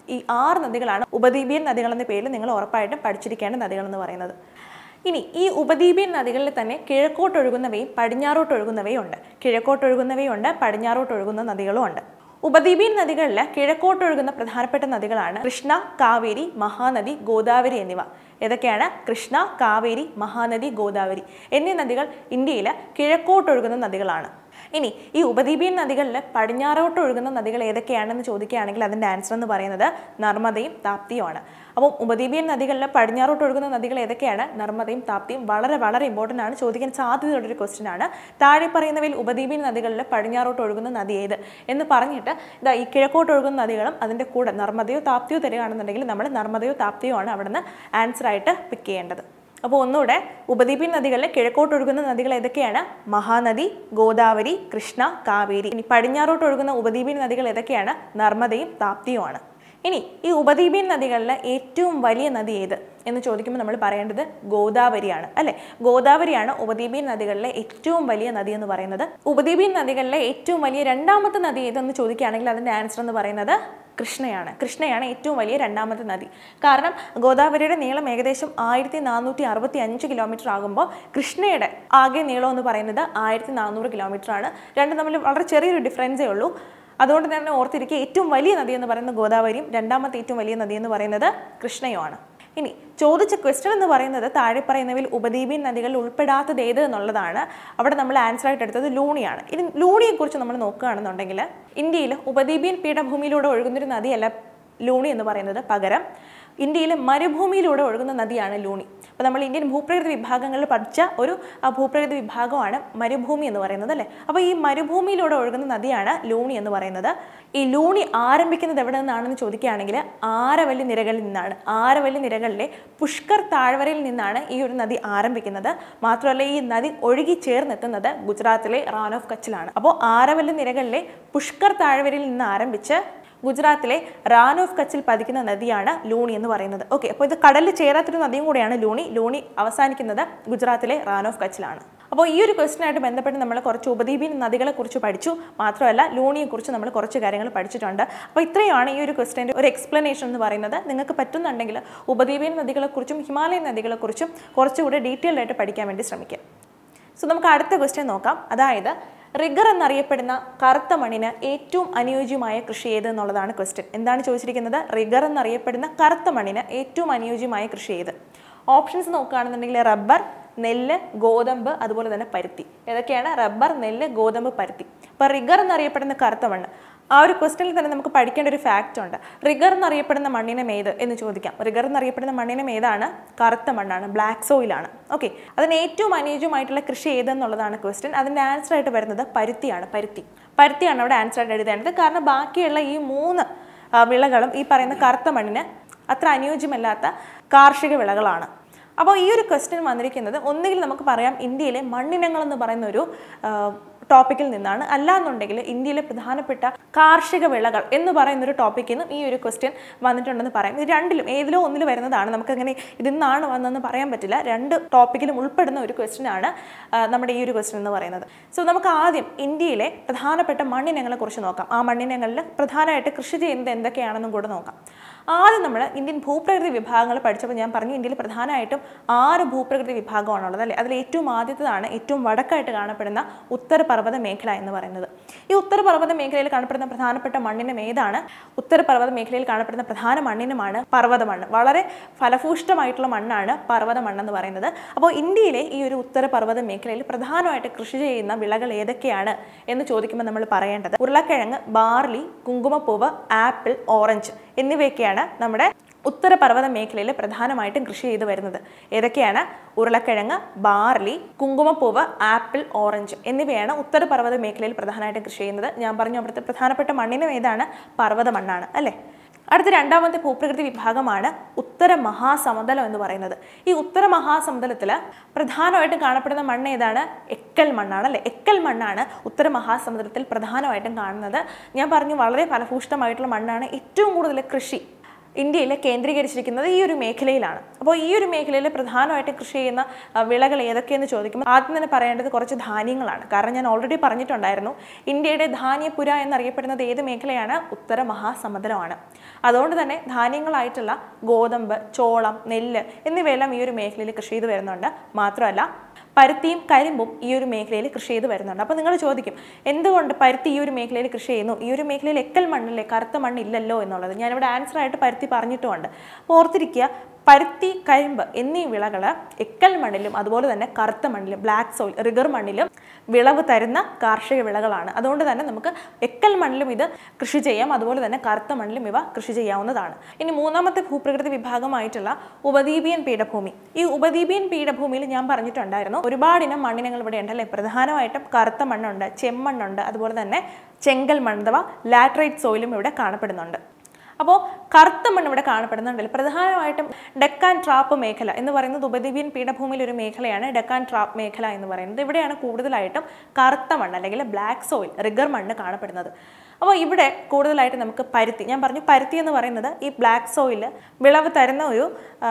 ഈ ആറ് നദികളാണ് ഉപദ്വീപീയൻ നദികൾ എന്ന പേരിൽ നിങ്ങൾ ഉറപ്പായിട്ടും പഠിച്ചിരിക്കേണ്ട നദികൾ എന്ന് പറയുന്നത്. ഇനി ഈ ഉപദ്വീപീയൻ നദികളിൽ തന്നെ കിഴക്കോട്ടൊഴുകുന്നവയും പടിഞ്ഞാറോട്ടൊഴുകുന്നവയും ഉണ്ട്. കിഴക്കോട്ടൊഴുകുന്നവയുണ്ട്, പടിഞ്ഞാറോട്ടൊഴുകുന്ന നദികളും ഉണ്ട്. ഉപദ്വീപീയൻ നദികളിൽ കിഴക്കോട്ടൊഴുകുന്ന പ്രധാനപ്പെട്ട നദികളാണ് കൃഷ്ണ, കാവേരി, മഹാനദി, ഗോദാവരി എന്നിവ. ഏതൊക്കെയാണ്? കൃഷ്ണ, കാവേരി, മഹാനദി, ഗോദാവരി എന്നീ നദികൾ ഇന്ത്യയിൽ കിഴക്കോട്ടൊഴുകുന്ന നദികളാണ്. ഇനി ഈ ഉപദ്വീപീയൻ നദികളിൽ പടിഞ്ഞാറോട്ട് ഒഴുകുന്ന നദികൾ ഏതൊക്കെയാണെന്ന് ചോദിക്കുകയാണെങ്കിൽ അതിൻ്റെ ആൻസർ എന്ന് പറയുന്നത് നർമ്മദയും താപ്തിയുമാണ്. അപ്പം ഉപദ്വീപീയൻ നദികളിൽ പടിഞ്ഞാറോട്ട് ഒഴുകുന്ന നദികൾ ഏതൊക്കെയാണ്? നർമ്മദയും താപ്തിയും. വളരെ വളരെ ഇമ്പോർട്ടൻ്റ് ആണ്, ചോദിക്കാൻ സാധ്യതയുള്ളൊരു ക്വസ്റ്റ്യൻ ആണ്. താഴെ പറയുന്നവയിൽ ഉപദ്വീപീയൻ നദികളിൽ പടിഞ്ഞാറോട്ട് ഒഴുകുന്ന നദി ഏത് എന്ന് പറഞ്ഞിട്ട് ഇതാ ഈ കിഴക്കോട്ട് ഒഴുകുന്ന നദികളും അതിൻ്റെ കൂടെ നർമ്മദയോ താപ്തിയോ തരികയാണെന്നുണ്ടെങ്കിൽ നമ്മൾ നർമ്മദയോ താപ്തിയോ ആണ് അവിടെ നിന്ന് ആൻസർ ആയിട്ട് പിക്ക് ചെയ്യേണ്ടത്. അപ്പോൾ ഒന്നുകൂടെ, ഉപദ്വീപീയൻ നദികളിൽ കിഴക്കോട്ടൊഴുകുന്ന നദികൾ ഏതൊക്കെയാണ്? മഹാനദി, ഗോദാവരി, കൃഷ്ണ, കാവേരി. ഇനി പടിഞ്ഞാറോട്ട് ഒഴുകുന്ന ഉപദ്വീപീയൻ നദികൾ ഏതൊക്കെയാണ്? നർമ്മദയും താപ്തിയുമാണ്. ഇനി ഈ ഉപദ്വീപീയൻ നദികളിൽ ഏറ്റവും വലിയ നദി ഏത് എന്ന് ചോദിക്കുമ്പോൾ നമ്മൾ പറയേണ്ടത് ഗോദാവരിയാണ്, അല്ലേ? ഗോദാവരിയാണ് ഉപദ്വീപീയൻ നദികളിലെ ഏറ്റവും വലിയ നദി എന്ന് പറയുന്നത്. ഉപദ്വീപീയൻ നദികളിലെ ഏറ്റവും വലിയ രണ്ടാമത്തെ നദി ഏതെന്ന് ചോദിക്കുകയാണെങ്കിൽ അതിൻ്റെ ആൻസർ എന്ന് പറയുന്നത് കൃഷ്ണയാണ്. കൃഷ്ണയാണ് ഏറ്റവും വലിയ രണ്ടാമത്തെ നദി. കാരണം ഗോദാവരിയുടെ നീളം ഏകദേശം ആയിരത്തി നാനൂറ്റി അറുപത്തി അഞ്ച് കിലോമീറ്റർ ആകുമ്പോൾ കൃഷ്ണയുടെ ആകെ നീളം എന്ന് പറയുന്നത് ആയിരത്തി നാനൂറ് കിലോമീറ്റർ ആണ്. രണ്ടും തമ്മിൽ വളരെ ചെറിയൊരു ഡിഫറൻസേ ഉള്ളൂ. അതുകൊണ്ട് തന്നെ ഓർത്തിരിക്കുക, ഏറ്റവും വലിയ നദി എന്ന് പറയുന്നത് ഗോദാവരിയും രണ്ടാമത്തെ ഏറ്റവും വലിയ നദി എന്ന് പറയുന്നത് കൃഷ്ണയുമാണ്. ഇനി ചോദിച്ച ക്വസ്റ്റ്യൻ എന്ന് പറയുന്നത് താഴെ പറയുന്നവയിൽ ഉപദ്വീപീയൻ നദികളിൽ ഉൾപ്പെടാത്തത് ഏത് എന്നുള്ളതാണ്. അവിടെ നമ്മൾ ആൻസർ ആയിട്ട് എടുത്തത് ലൂണിയാണ്. ഇനി ലൂണിയെക്കുറിച്ച് നമ്മൾ നോക്കുകയാണെന്നുണ്ടെങ്കിൽ ഇന്ത്യയിൽ ഉപദ്വീപീയൻ പീഠഭൂമിയിലൂടെ ഒഴുകുന്നൊരു നദിയല്ല ലൂണി എന്ന് പറയുന്നത്. പകരം ഇന്ത്യയിൽ മരുഭൂമിയിലൂടെ ഒഴുകുന്ന നദിയാണ് ലൂണി. അപ്പോൾ നമ്മൾ ഇന്ത്യൻ ഭൂപ്രകൃതി വിഭാഗങ്ങളിൽ പഠിച്ച ഒരു ഭൂപ്രകൃതി വിഭാഗമാണ് മരുഭൂമി എന്ന് പറയുന്നത്, അല്ലേ? അപ്പോൾ ഈ മരുഭൂമിയിലൂടെ ഒഴുകുന്ന നദിയാണ് ലൂണി എന്ന് പറയുന്നത്. ഈ ലൂണി ആരംഭിക്കുന്നത് എവിടെ നിന്നാണെന്ന് ചോദിക്കുകയാണെങ്കിൽ ആരവല്ലി നിരകളിൽ നിന്നാണ്. ആരവല്ലി നിരകളിലെ പുഷ്കർ താഴ്വരയിൽ നിന്നാണ് ഈ ഒരു നദി ആരംഭിക്കുന്നത്. മാത്രമല്ല ഈ നദി ഒഴുകി ചേർന്നെത്തുന്നത് ഗുജറാത്തിലെ റാൻ ഓഫ് കച്ചിലാണ്. അപ്പോൾ ആരവല്ലി നിരകളിലെ പുഷ്കർ താഴ്വരയിൽ നിന്ന് ആരംഭിച്ച് ഗുജറാത്തിലെ റാൻ ഓഫ് കച്ചിൽ പതിക്കുന്ന നദിയാണ് ലൂണി എന്ന് പറയുന്നത്. ഓക്കെ, അപ്പോൾ ഇത് കടലിൽ ചേരാത്തൊരു നദിയും കൂടെയാണ് ലൂണി. ലൂണി അവസാനിക്കുന്നത് ഗുജറാത്തിലെ റാൻ ഓഫ് കച്ചിലാണ്. അപ്പോൾ ഈ ഒരു ക്വസ്റ്റ്യനായിട്ട് ബന്ധപ്പെട്ട് നമ്മൾ കുറച്ച് ഉപദ്വീപീയൻ നദികളെക്കുറിച്ച് പഠിച്ചു. മാത്രമല്ല ലൂണിയെക്കുറിച്ച് നമ്മൾ കുറച്ച് കാര്യങ്ങൾ പഠിച്ചിട്ടുണ്ട്. അപ്പോൾ ഇത്രയാണ് ഈ ഒരു ക്വസ്റ്റ്യൻ്റെ ഒരു എക്സ്പ്ലനേഷൻ എന്ന് പറയുന്നത്. നിങ്ങൾക്ക് പറ്റുന്നുണ്ടെങ്കിൽ ഉപദ്വീപീയൻ നദികളെക്കുറിച്ചും ഹിമാലയൻ നദികളെക്കുറിച്ചും കുറച്ചുകൂടി ഡീറ്റെയിൽഡ് ആയിട്ട് പഠിക്കാൻ വേണ്ടി ശ്രമിക്കുക. സോ നമുക്ക് അടുത്ത ക്വസ്റ്റ്യൻ നോക്കാം. അതായത് റിഗർ എന്നറിയപ്പെടുന്ന കറുത്ത മണ്ണിന് ഏറ്റവും അനുയോജ്യമായ കൃഷി ഏത് എന്നുള്ളതാണ് ക്വസ്റ്റ്യൻ. എന്താണ് ചോദിച്ചിരിക്കുന്നത്? റിഗർ എന്നറിയപ്പെടുന്ന കറുത്ത മണ്ണിന് ഏറ്റവും അനുയോജ്യമായ കൃഷി ഏത്? ഓപ്ഷൻസ് നോക്കുകയാണെന്നുണ്ടെങ്കിൽ റബ്ബർ, നെല്ല്, ഗോതമ്പ്, അതുപോലെ തന്നെ പരുത്തി. ഏതൊക്കെയാണ്? റബ്ബർ, നെല്ല്, ഗോതമ്പ്, പരുത്തി. അപ്പോൾ റിഗർ എന്നറിയപ്പെടുന്ന കറുത്ത മണ്ണ്, ആ ഒരു ക്വസ്റ്റ്യനിൽ തന്നെ നമുക്ക് പഠിക്കേണ്ട ഒരു ഫാക്റ്റ് ഉണ്ട്. റിഗർ എന്നറിയപ്പെടുന്ന മണ്ണിനം ഏത് എന്ന് ചോദിക്കാം. റിഗർ എന്നറിയപ്പെടുന്ന മണ്ണിനം ഏതാണ്? കറുത്ത മണ്ണാണ്, ബ്ലാക്ക് സോയിലാണ്. ഓക്കെ, അതിന് ഏറ്റവും അനുയോജ്യമായിട്ടുള്ള കൃഷി ഏതെന്നുള്ളതാണ് ക്വസ്റ്റ്യൻ. അതിൻ്റെ ആൻസർ ആയിട്ട് വരുന്നത് പരുത്തിയാണ്. പരുത്തി പരുത്തിയാണ് അവിടെ ആൻസർ ആയിട്ട് എഴുതേണ്ടത്. കാരണം ബാക്കിയുള്ള ഈ മൂന്ന് വിളകളും ഈ പറയുന്ന കറുത്ത മണ്ണിന് അത്ര അനുയോജ്യമല്ലാത്ത കാർഷിക വിളകളാണ്. അപ്പോൾ ഈ ഒരു ക്വസ്റ്റ്യൻ വന്നിരിക്കുന്നത് ഒന്നുകിൽ നമുക്ക് പറയാം ഇന്ത്യയിലെ മണ്ണിനങ്ങൾ എന്ന് പറയുന്ന ഒരു ടോപ്പിക്കിൽ നിന്നാണ്, അല്ലാന്നുണ്ടെങ്കിൽ ഇന്ത്യയിലെ പ്രധാനപ്പെട്ട കാർഷിക വിളകൾ എന്ന് പറയുന്ന ഒരു ടോപ്പിക്കിൽ നിന്നും ഈ ഒരു ക്വസ്റ്റ്യൻ വന്നിട്ടുണ്ടെന്ന് പറയാം. ഇത് രണ്ടിലും ഏതിലോ ഒന്നിൽ വരുന്നതാണ്. നമുക്കങ്ങനെ ഇതിൽ നിന്നാണ് വന്നതെന്ന് പറയാൻ പറ്റില്ല. രണ്ട് ടോപ്പിക്കിലും ഉൾപ്പെടുന്ന ഒരു ക്വസ്റ്റ്യൻ ആണ് നമ്മുടെ ഈ ഒരു ക്വസ്റ്റ്യൻ എന്ന് പറയുന്നത്. സോ നമുക്ക് ആദ്യം ഇന്ത്യയിലെ പ്രധാനപ്പെട്ട മണ്ണിനങ്ങളെ കുറിച്ച് നോക്കാം. ആ മണ്ണിനങ്ങളിൽ പ്രധാനമായിട്ട് കൃഷി ചെയ്യുന്നത് എന്തൊക്കെയാണെന്നും കൂടെ നോക്കാം. ആദ്യം നമ്മൾ ഇന്ത്യൻ ഭൂപ്രകൃതി വിഭാഗങ്ങൾ പഠിച്ചപ്പോൾ ഞാൻ പറഞ്ഞു ഇന്ത്യയിൽ പ്രധാനമായിട്ടും ആറ് ഭൂപ്രകൃതി വിഭാഗമാണുള്ളത്, അല്ലേ? അതിൽ ഏറ്റവും ആദ്യത്തേതാണ് ഏറ്റവും വടക്കായിട്ട് കാണപ്പെടുന്ന ഉത്തരപർവ്വത മേഖല എന്ന് പറയുന്നത്. ഈ ഉത്തരപർവ്വത മേഖലയിൽ കാണപ്പെടുന്ന പ്രധാനപ്പെട്ട മണ്ണിനം ഏതാണ്? ഉത്തരപർവ്വത മേഖലയിൽ കാണപ്പെടുന്ന പ്രധാന മണ്ണിനമാണ് പർവ്വത മണ്ണ്. വളരെ ഫലഭൂഷ്ടമായിട്ടുള്ള മണ്ണാണ് പർവ്വത മണ്ണെന്ന് പറയുന്നത്. അപ്പോൾ ഇന്ത്യയിലെ ഈ ഒരു ഉത്തരപർവ്വത മേഖലയിൽ പ്രധാനമായിട്ട് കൃഷി ചെയ്യുന്ന വിളകൾ ഏതൊക്കെയാണ് എന്ന് ചോദിക്കുമ്പോൾ നമ്മൾ പറയേണ്ടത് ഉരുളക്കിഴങ്ങ്, ബാർലി, കുങ്കുമപ്പൂവ്, ആപ്പിൾ, ഓറഞ്ച് എന്നിവയൊക്കെയാണ് നമ്മുടെ ഉത്തരപർവ്വത മേഖലയിൽ പ്രധാനമായിട്ടും കൃഷി ചെയ്തു വരുന്നത്. ഏതൊക്കെയാണ്? ഉരുളക്കിഴങ്ങ്, ബാർലി, കുങ്കുമപ്പൂവ്, ആപ്പിൾ, ഓറഞ്ച് എന്നിവയാണ് ഉത്തരപർവ്വത മേഖലയിൽ പ്രധാനമായിട്ടും കൃഷി ചെയ്യുന്നത്. ഞാൻ പറഞ്ഞു അവിടുത്തെ പ്രധാനപ്പെട്ട മണ്ണിനും ഏതാണ്? പർവ്വത മണ്ണാണ്, അല്ലേ? അടുത്ത രണ്ടാമത്തെ ഭൂപ്രകൃതി വിഭാഗമാണ് ഉത്തര മഹാസമതലം എന്ന് പറയുന്നത്. ഈ ഉത്തര മഹാസമതലത്തിൽ പ്രധാനമായിട്ടും കാണപ്പെടുന്ന മണ്ണ് ഏതാണ്? എക്കൽ മണ്ണാണ്, അല്ലേ? എക്കൽ മണ്ണാണ് ഉത്തര മഹാസമുദ്രത്തിൽ പ്രധാനമായിട്ടും കാണുന്നത്. ഞാൻ പറഞ്ഞു വളരെ ഫലഭൂഷ്ടമായിട്ടുള്ള മണ്ണാണ്. ഏറ്റവും കൂടുതൽ കൃഷി ഇന്ത്യയിൽ കേന്ദ്രീകരിച്ചിരിക്കുന്നത് ഈ ഒരു മേഖലയിലാണ്. അപ്പോൾ ഈ ഒരു മേഖലയിൽ പ്രധാനമായിട്ട് കൃഷി ചെയ്യുന്ന വിളകൾ ഏതൊക്കെയെന്ന് ചോദിക്കുമ്പോൾ ആദ്യം തന്നെ പറയേണ്ടത് കുറച്ച് ധാന്യങ്ങളാണ്. കാരണം ഞാൻ ഓൾറെഡി പറഞ്ഞിട്ടുണ്ടായിരുന്നു, ഇന്ത്യയുടെ ധാന്യപുര എന്നറിയപ്പെടുന്നത് ഏത് മേഖലയാണ്? ഉത്തര മഹാസമുദ്രമാണ്. അതുകൊണ്ട് തന്നെ ധാന്യങ്ങളായിട്ടുള്ള ഗോതമ്പ്, ചോളം, നെല്ല് എന്നിവയെല്ലാം ഈ ഒരു മേഖലയിൽ കൃഷി ചെയ്ത് വരുന്നുണ്ട്. മാത്രമല്ല പരുത്തിയും കരിമ്പും ഈ ഒരു മേഖലയിൽ കൃഷി ചെയ്ത് വരുന്നുണ്ട്. അപ്പോൾ നിങ്ങൾ ചോദിക്കും, എന്തുകൊണ്ട് പരുത്തി ഈ ഒരു മേഖലയിൽ കൃഷി ചെയ്യുന്നു? ഈ ഒരു മേഖലയിൽ എക്കൽ മണ്ണില്ലേ, കറുത്ത മണ്ണില്ലല്ലോ എന്നുള്ളത് ഞാനിവിടെ ആൻസർ ആയിട്ട് പരുത്തി പറഞ്ഞിട്ടുമുണ്ട്. അപ്പോൾ ഓർത്തിരിക്കുക, പരുത്തി, കരിമ്പ് എന്നീ വിളകൾ എക്കൽ മണ്ണിലും അതുപോലെ തന്നെ കറുത്ത മണ്ണിലും ബ്ലാക്ക് സോയിൽ റിഗർ മണ്ണിലും വിളവ് തരുന്ന കാർഷിക വിളകളാണ്. അതുകൊണ്ട് തന്നെ നമുക്ക് എക്കൽ മണ്ണിലും ഇത് കൃഷി ചെയ്യാം, അതുപോലെ തന്നെ കറുത്ത മണ്ണിലും ഇവ കൃഷി ചെയ്യാവുന്നതാണ്. ഇനി മൂന്നാമത്തെ ഭൂപ്രകൃതി വിഭാഗമായിട്ടുള്ള ഉപദ്വീപീയൻ പീഠഭൂമി. ഈ ഉപദ്വീപീയൻ പീഠഭൂമിയിൽ ഞാൻ പറഞ്ഞിട്ടുണ്ടായിരുന്നു ഒരുപാടിനം മണ്ണിനങ്ങൾ ഇവിടെ ഉണ്ട് അല്ലേ. പ്രധാനമായിട്ടും കറുത്ത മണ്ണുണ്ട്, ചെമ്മണ്ണുണ്ട്, അതുപോലെ തന്നെ ചെങ്കൽ മണ്ണ് അഥവാ ലാറ്ററൈറ്റ് സോയിലും ഇവിടെ കാണപ്പെടുന്നുണ്ട്. അപ്പോൾ കറുത്ത മണ്ണ് ഇവിടെ കാണപ്പെടുന്നുണ്ടല്ലോ. പ്രധാനമായിട്ടും ഡെക്കാൻ ട്രാപ്പ് മേഖല എന്ന് പറയുന്നത് ഉപദ്വീപീയൻ പീഠഭൂമിയിൽ ഒരു മേഖലയാണ് ഡെക്കാൻ ട്രാപ്പ് മേഖല എന്ന് പറയുന്നത്. ഇവിടെയാണ് കൂടുതലായിട്ടും കറുത്ത മണ്ണ് അല്ലെങ്കിൽ ബ്ലാക്ക് സോയിൽ റിഗർ മണ്ണ് കാണപ്പെടുന്നത്. അപ്പോൾ ഇവിടെ കൂടുതലായിട്ട് നമുക്ക് പരുത്തി, ഞാൻ പറഞ്ഞു പരുത്തി എന്ന് പറയുന്നത് ഈ ബ്ലാക്ക് സോയിൽ വിളവ് തരുന്ന ഒരു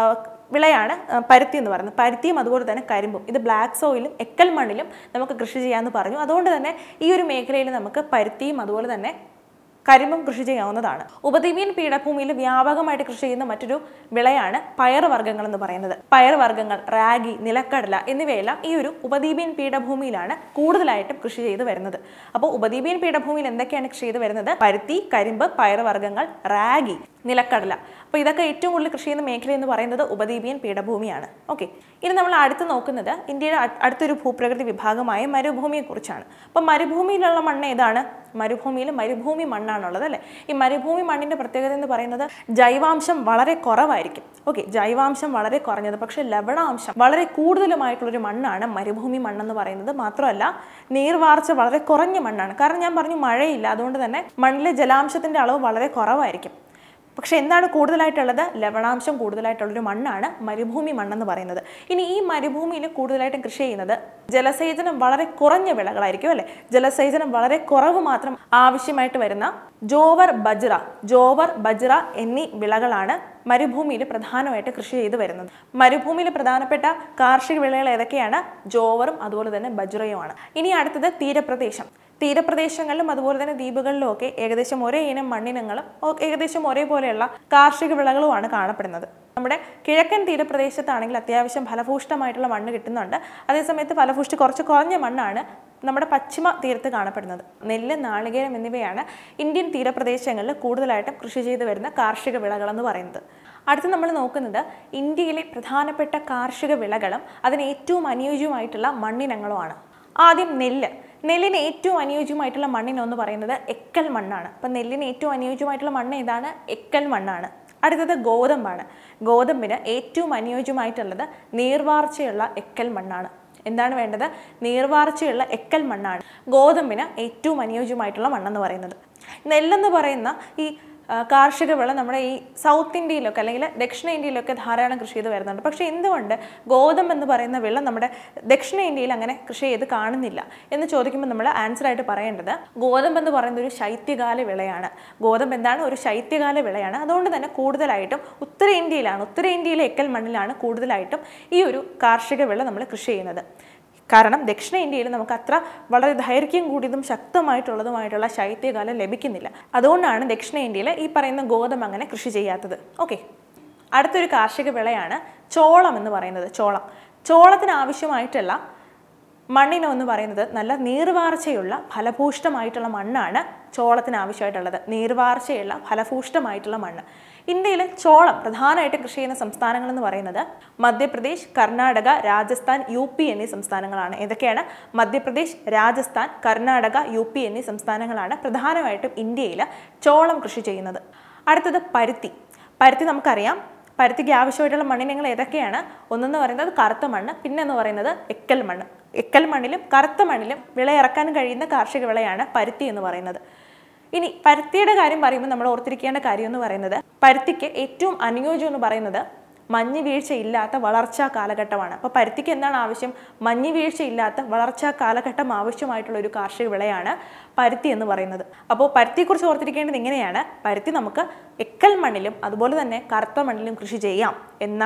വിളയാണ് പരുത്തി എന്ന് പറയുന്നത്. പരുത്തിയും അതുപോലെ തന്നെ കരിമ്പും ഇത് ബ്ലാക്ക് സോയിലും എക്കൽ മണ്ണിലും നമുക്ക് കൃഷി ചെയ്യാമെന്ന് പറഞ്ഞു. അതുകൊണ്ട് തന്നെ ഈ ഒരു മേഖലയിൽ നമുക്ക് പരുത്തിയും അതുപോലെ തന്നെ കരിമ്പും കൃഷി ചെയ്യാവുന്നതാണ്. ഉപദ്വീപീയൻ പീഠഭൂമിയിൽ വ്യാപകമായിട്ട് കൃഷി ചെയ്യുന്ന മറ്റൊരു വിളയാണ് പയറുവർഗ്ഗങ്ങൾ എന്ന് പറയുന്നത്. പയറുവർഗ്ഗങ്ങൾ, റാഗി, നിലക്കടല എന്നിവയെല്ലാം ഈ ഒരു ഉപദ്വീപീയൻ പീഠഭൂമിയിലാണ് കൂടുതലായിട്ടും കൃഷി ചെയ്ത് വരുന്നത്. അപ്പോൾ ഉപദ്വീപീയൻ പീഠഭൂമിയിൽ എന്തൊക്കെയാണ് കൃഷി ചെയ്ത് വരുന്നത്? പരുത്തി, കരിമ്പ്, പയറുവർഗ്ഗങ്ങൾ, റാഗി, നിലക്കടല. അപ്പോൾ ഇതൊക്കെ ഏറ്റവും കൂടുതൽ കൃഷി ചെയ്യുന്ന മേഖല എന്ന് പറയുന്നത് ഉപദ്വീപീയൻ പീഠഭൂമിയാണ്. ഓക്കെ, ഇനി നമ്മൾ അടുത്ത് നോക്കുന്നത് ഇന്ത്യയുടെ അടുത്തൊരു ഭൂപ്രകൃതി വിഭാഗമായ മരുഭൂമിയെക്കുറിച്ചാണ്. അപ്പോൾ മരുഭൂമിയിലുള്ള മണ്ണ് ഏതാണ്? മരുഭൂമിയിൽ മരുഭൂമി മണ്ണാണുള്ളത് അല്ലേ. ഈ മരുഭൂമി മണ്ണിൻ്റെ പ്രത്യേകത എന്ന് പറയുന്നത് ജൈവാംശം വളരെ കുറവായിരിക്കും. ഓക്കെ, ജൈവാംശം വളരെ കുറഞ്ഞത് പക്ഷേ ലവണാംശം വളരെ കൂടുതലുമായിട്ടുള്ളൊരു മണ്ണാണ് മരുഭൂമി മണ്ണെന്ന് പറയുന്നത്. മാത്രമല്ല നീർവാർച്ച വളരെ കുറഞ്ഞ മണ്ണാണ്. കാരണം ഞാൻ പറഞ്ഞു മഴയില്ല, അതുകൊണ്ട് തന്നെ മണ്ണിലെ ജലാംശത്തിൻ്റെ അളവ് വളരെ കുറവായിരിക്കും. പക്ഷെ എന്താണ് കൂടുതലായിട്ടുള്ളത്? ലവണാംശം കൂടുതലായിട്ടുള്ളൊരു മണ്ണാണ് മരുഭൂമി മണ്ണെന്ന് പറയുന്നത്. ഇനി ഈ മരുഭൂമിയിൽ കൂടുതലായിട്ടും കൃഷി ചെയ്യുന്നത് ജലസേചനം വളരെ കുറഞ്ഞ വിളകളായിരിക്കും അല്ലേ. ജലസേചനം വളരെ കുറവ് മാത്രം ആവശ്യമായിട്ട് വരുന്ന ജോവർ, ബജ്റ ജോവർ ബജ്റ എന്നീ വിളകളാണ് മരുഭൂമിയിൽ പ്രധാനമായിട്ട് കൃഷി ചെയ്ത് വരുന്നത്. മരുഭൂമിയിൽ പ്രധാനപ്പെട്ട കാർഷിക വിളകൾ ഏതൊക്കെയാണ്? ജോവറും അതുപോലെ തന്നെ ബജ്റയുമാണ്. ഇനി അടുത്തത് തീരപ്രദേശം. തീരപ്രദേശങ്ങളിലും അതുപോലെ തന്നെ ദ്വീപുകളിലും ഒക്കെ ഏകദേശം ഒരേ ഇനം മണ്ണിനങ്ങളും ഏകദേശം ഒരേപോലെയുള്ള കാർഷിക വിളകളുമാണ് കാണപ്പെടുന്നത്. നമ്മുടെ കിഴക്കൻ തീരപ്രദേശത്താണെങ്കിൽ അത്യാവശ്യം ഫലഭൂഷ്ടമായിട്ടുള്ള മണ്ണ് കിട്ടുന്നുണ്ട്. അതേസമയത്ത് ഫലഭൂഷ്ടി കുറച്ച് കുറഞ്ഞ മണ്ണാണ് നമ്മുടെ പശ്ചിമ തീരത്ത് കാണപ്പെടുന്നത്. നെല്ല്, നാളികേരം എന്നിവയാണ് ഇന്ത്യൻ തീരപ്രദേശങ്ങളിൽ കൂടുതലായിട്ടും കൃഷി ചെയ്തു വരുന്ന കാർഷിക വിളകളെന്ന് പറയുന്നത്. അടുത്ത് നമ്മൾ നോക്കുന്നത് ഇന്ത്യയിലെ പ്രധാനപ്പെട്ട കാർഷിക വിളകളും അതിന് ഏറ്റവും അനുയോജ്യമായിട്ടുള്ള മണ്ണിനങ്ങളുമാണ്. ആദ്യം നെല്ല്. നെല്ലിന് ഏറ്റവും അനുയോജ്യമായിട്ടുള്ള മണ്ണിനെന്ന് പറയുന്നത് എക്കൽ മണ്ണാണ്. അപ്പം നെല്ലിന് ഏറ്റവും അനുയോജ്യമായിട്ടുള്ള മണ്ണ് ഏതാണ്? എക്കൽ മണ്ണാണ്. അടുത്തത് ഗോതമ്പാണ്. ഗോതമ്പിന് ഏറ്റവും അനുയോജ്യമായിട്ടുള്ളത് നീർവാർച്ചയുള്ള എക്കൽ മണ്ണാണ്. എന്താണ് വേണ്ടത്? നീർവാർച്ചയുള്ള എക്കൽ മണ്ണാണ് ഗോതമ്പിന് ഏറ്റവും അനുയോജ്യമായിട്ടുള്ള മണ്ണെന്ന് പറയുന്നത്. നെല്ലെന്ന് പറയുന്ന ഈ കാർഷിക വിള നമ്മുടെ ഈ സൗത്ത് ഇന്ത്യയിലൊക്കെ അല്ലെങ്കിൽ ദക്ഷിണ ഇന്ത്യയിലൊക്കെ ധാരാളം കൃഷി ചെയ്ത് വരുന്നുണ്ട്. പക്ഷേ എന്തുകൊണ്ട് ഗോതമ്പ് എന്ന് പറയുന്ന വിള നമ്മുടെ ദക്ഷിണ ഇന്ത്യയിൽ അങ്ങനെ കൃഷി ചെയ്ത് കാണുന്നില്ല എന്ന് ചോദിക്കുമ്പോൾ നമ്മൾ ആൻസർ ആയിട്ട് പറയേണ്ടത് ഗോതമ്പ് എന്ന് പറയുന്നത് ഒരു ശൈത്യകാല വിളയാണ്. ഗോതമ്പ് എന്താണ്? ഒരു ശൈത്യകാല വിളയാണ്. അതുകൊണ്ട് തന്നെ കൂടുതലായിട്ടും ഉത്തരേന്ത്യയിലാണ് ഉത്തരേന്ത്യയിലെ എക്കൽ മണ്ണിലാണ് കൂടുതലായിട്ടും ഈ ഒരു കാർഷിക വിള നമ്മൾ കൃഷി ചെയ്യുന്നത്. കാരണം ദക്ഷിണ ഇന്ത്യയിൽ നമുക്ക് അത്ര വളരെ ദൈർഘ്യം കൂടിയതും ശക്തമായിട്ടുള്ളതുമായിട്ടുള്ള ശൈത്യകാലം ലഭിക്കുന്നില്ല. അതുകൊണ്ടാണ് ദക്ഷിണ ഇന്ത്യയിൽ ഈ പറയുന്ന ഗോതമ്പ് അങ്ങനെ കൃഷി ചെയ്യാത്തത്. ഓക്കെ, അടുത്തൊരു കാർഷിക വിളയാണ് ചോളം എന്ന് പറയുന്നത്. ചോളം ചോളത്തിന് ആവശ്യമായിട്ടുള്ള മണ്ണിനോ എന്ന് പറയുന്നത് നല്ല നീർവാർച്ചയുള്ള ഫലഭൂഷ്ടമായിട്ടുള്ള മണ്ണാണ് ചോളത്തിന് ആവശ്യമായിട്ടുള്ളത്. നീർവാർച്ചയുള്ള ഫലഭൂഷ്ടമായിട്ടുള്ള മണ്ണ്. ഇന്ത്യയിൽ ചോളം പ്രധാനമായിട്ട് കൃഷി ചെയ്യുന്ന സംസ്ഥാനങ്ങൾ എന്ന് പറയുന്നത് മധ്യപ്രദേശ്, കർണാടക, രാജസ്ഥാൻ, യു പി എന്നീ സംസ്ഥാനങ്ങളാണ്. ഏതൊക്കെയാണ്? മധ്യപ്രദേശ്, രാജസ്ഥാൻ, കർണാടക, യു പി എന്നീ സംസ്ഥാനങ്ങളാണ് പ്രധാനമായിട്ടും ഇന്ത്യയിൽ ചോളം കൃഷി ചെയ്യുന്നത്. അടുത്തത് പരുത്തി. പരുത്തി നമുക്കറിയാം. പരുത്തിക്ക് ആവശ്യമായിട്ടുള്ള മണ്ണിനങ്ങൾ ഏതൊക്കെയാണ്? ഒന്നെന്ന് പറയുന്നത് കറുത്ത മണ്ണ്, പിന്നെ എന്ന് പറയുന്നത് എക്കൽ മണ്ണ്. എക്കൽ മണ്ണിലും കറുത്ത മണ്ണിലും വിളയിറക്കാൻ കഴിയുന്ന കാർഷിക വിളയാണ് പരുത്തി എന്ന് പറയുന്നത്. ഇനി പരുത്തിയുടെ കാര്യം പറയുമ്പോൾ നമ്മൾ ഓർത്തിരിക്കേണ്ട കാര്യം എന്ന് പറയുന്നത് പരുത്തിക്ക് ഏറ്റവും അനുയോജ്യം എന്ന് പറയുന്നത് മഞ്ഞ് വീഴ്ചയില്ലാത്ത വളർച്ചാ കാലഘട്ടമാണ്. അപ്പോൾ പരുത്തിക്ക് എന്താണ് ആവശ്യം? മഞ്ഞ് വീഴ്ചയില്ലാത്ത വളർച്ചാ കാലഘട്ടം ആവശ്യമായിട്ടുള്ള ഒരു കാർഷിക വിളയാണ് പരുത്തി എന്ന് പറയുന്നത്. അപ്പോൾ പരുത്തിയെക്കുറിച്ച് ഓർത്തിരിക്കേണ്ടത് ഇങ്ങനെയാണ്: പരുത്തി നമുക്ക് എക്കൽ മണ്ണിലും അതുപോലെ തന്നെ കറുത്ത മണ്ണിലും കൃഷി ചെയ്യാം. എന്നാൽ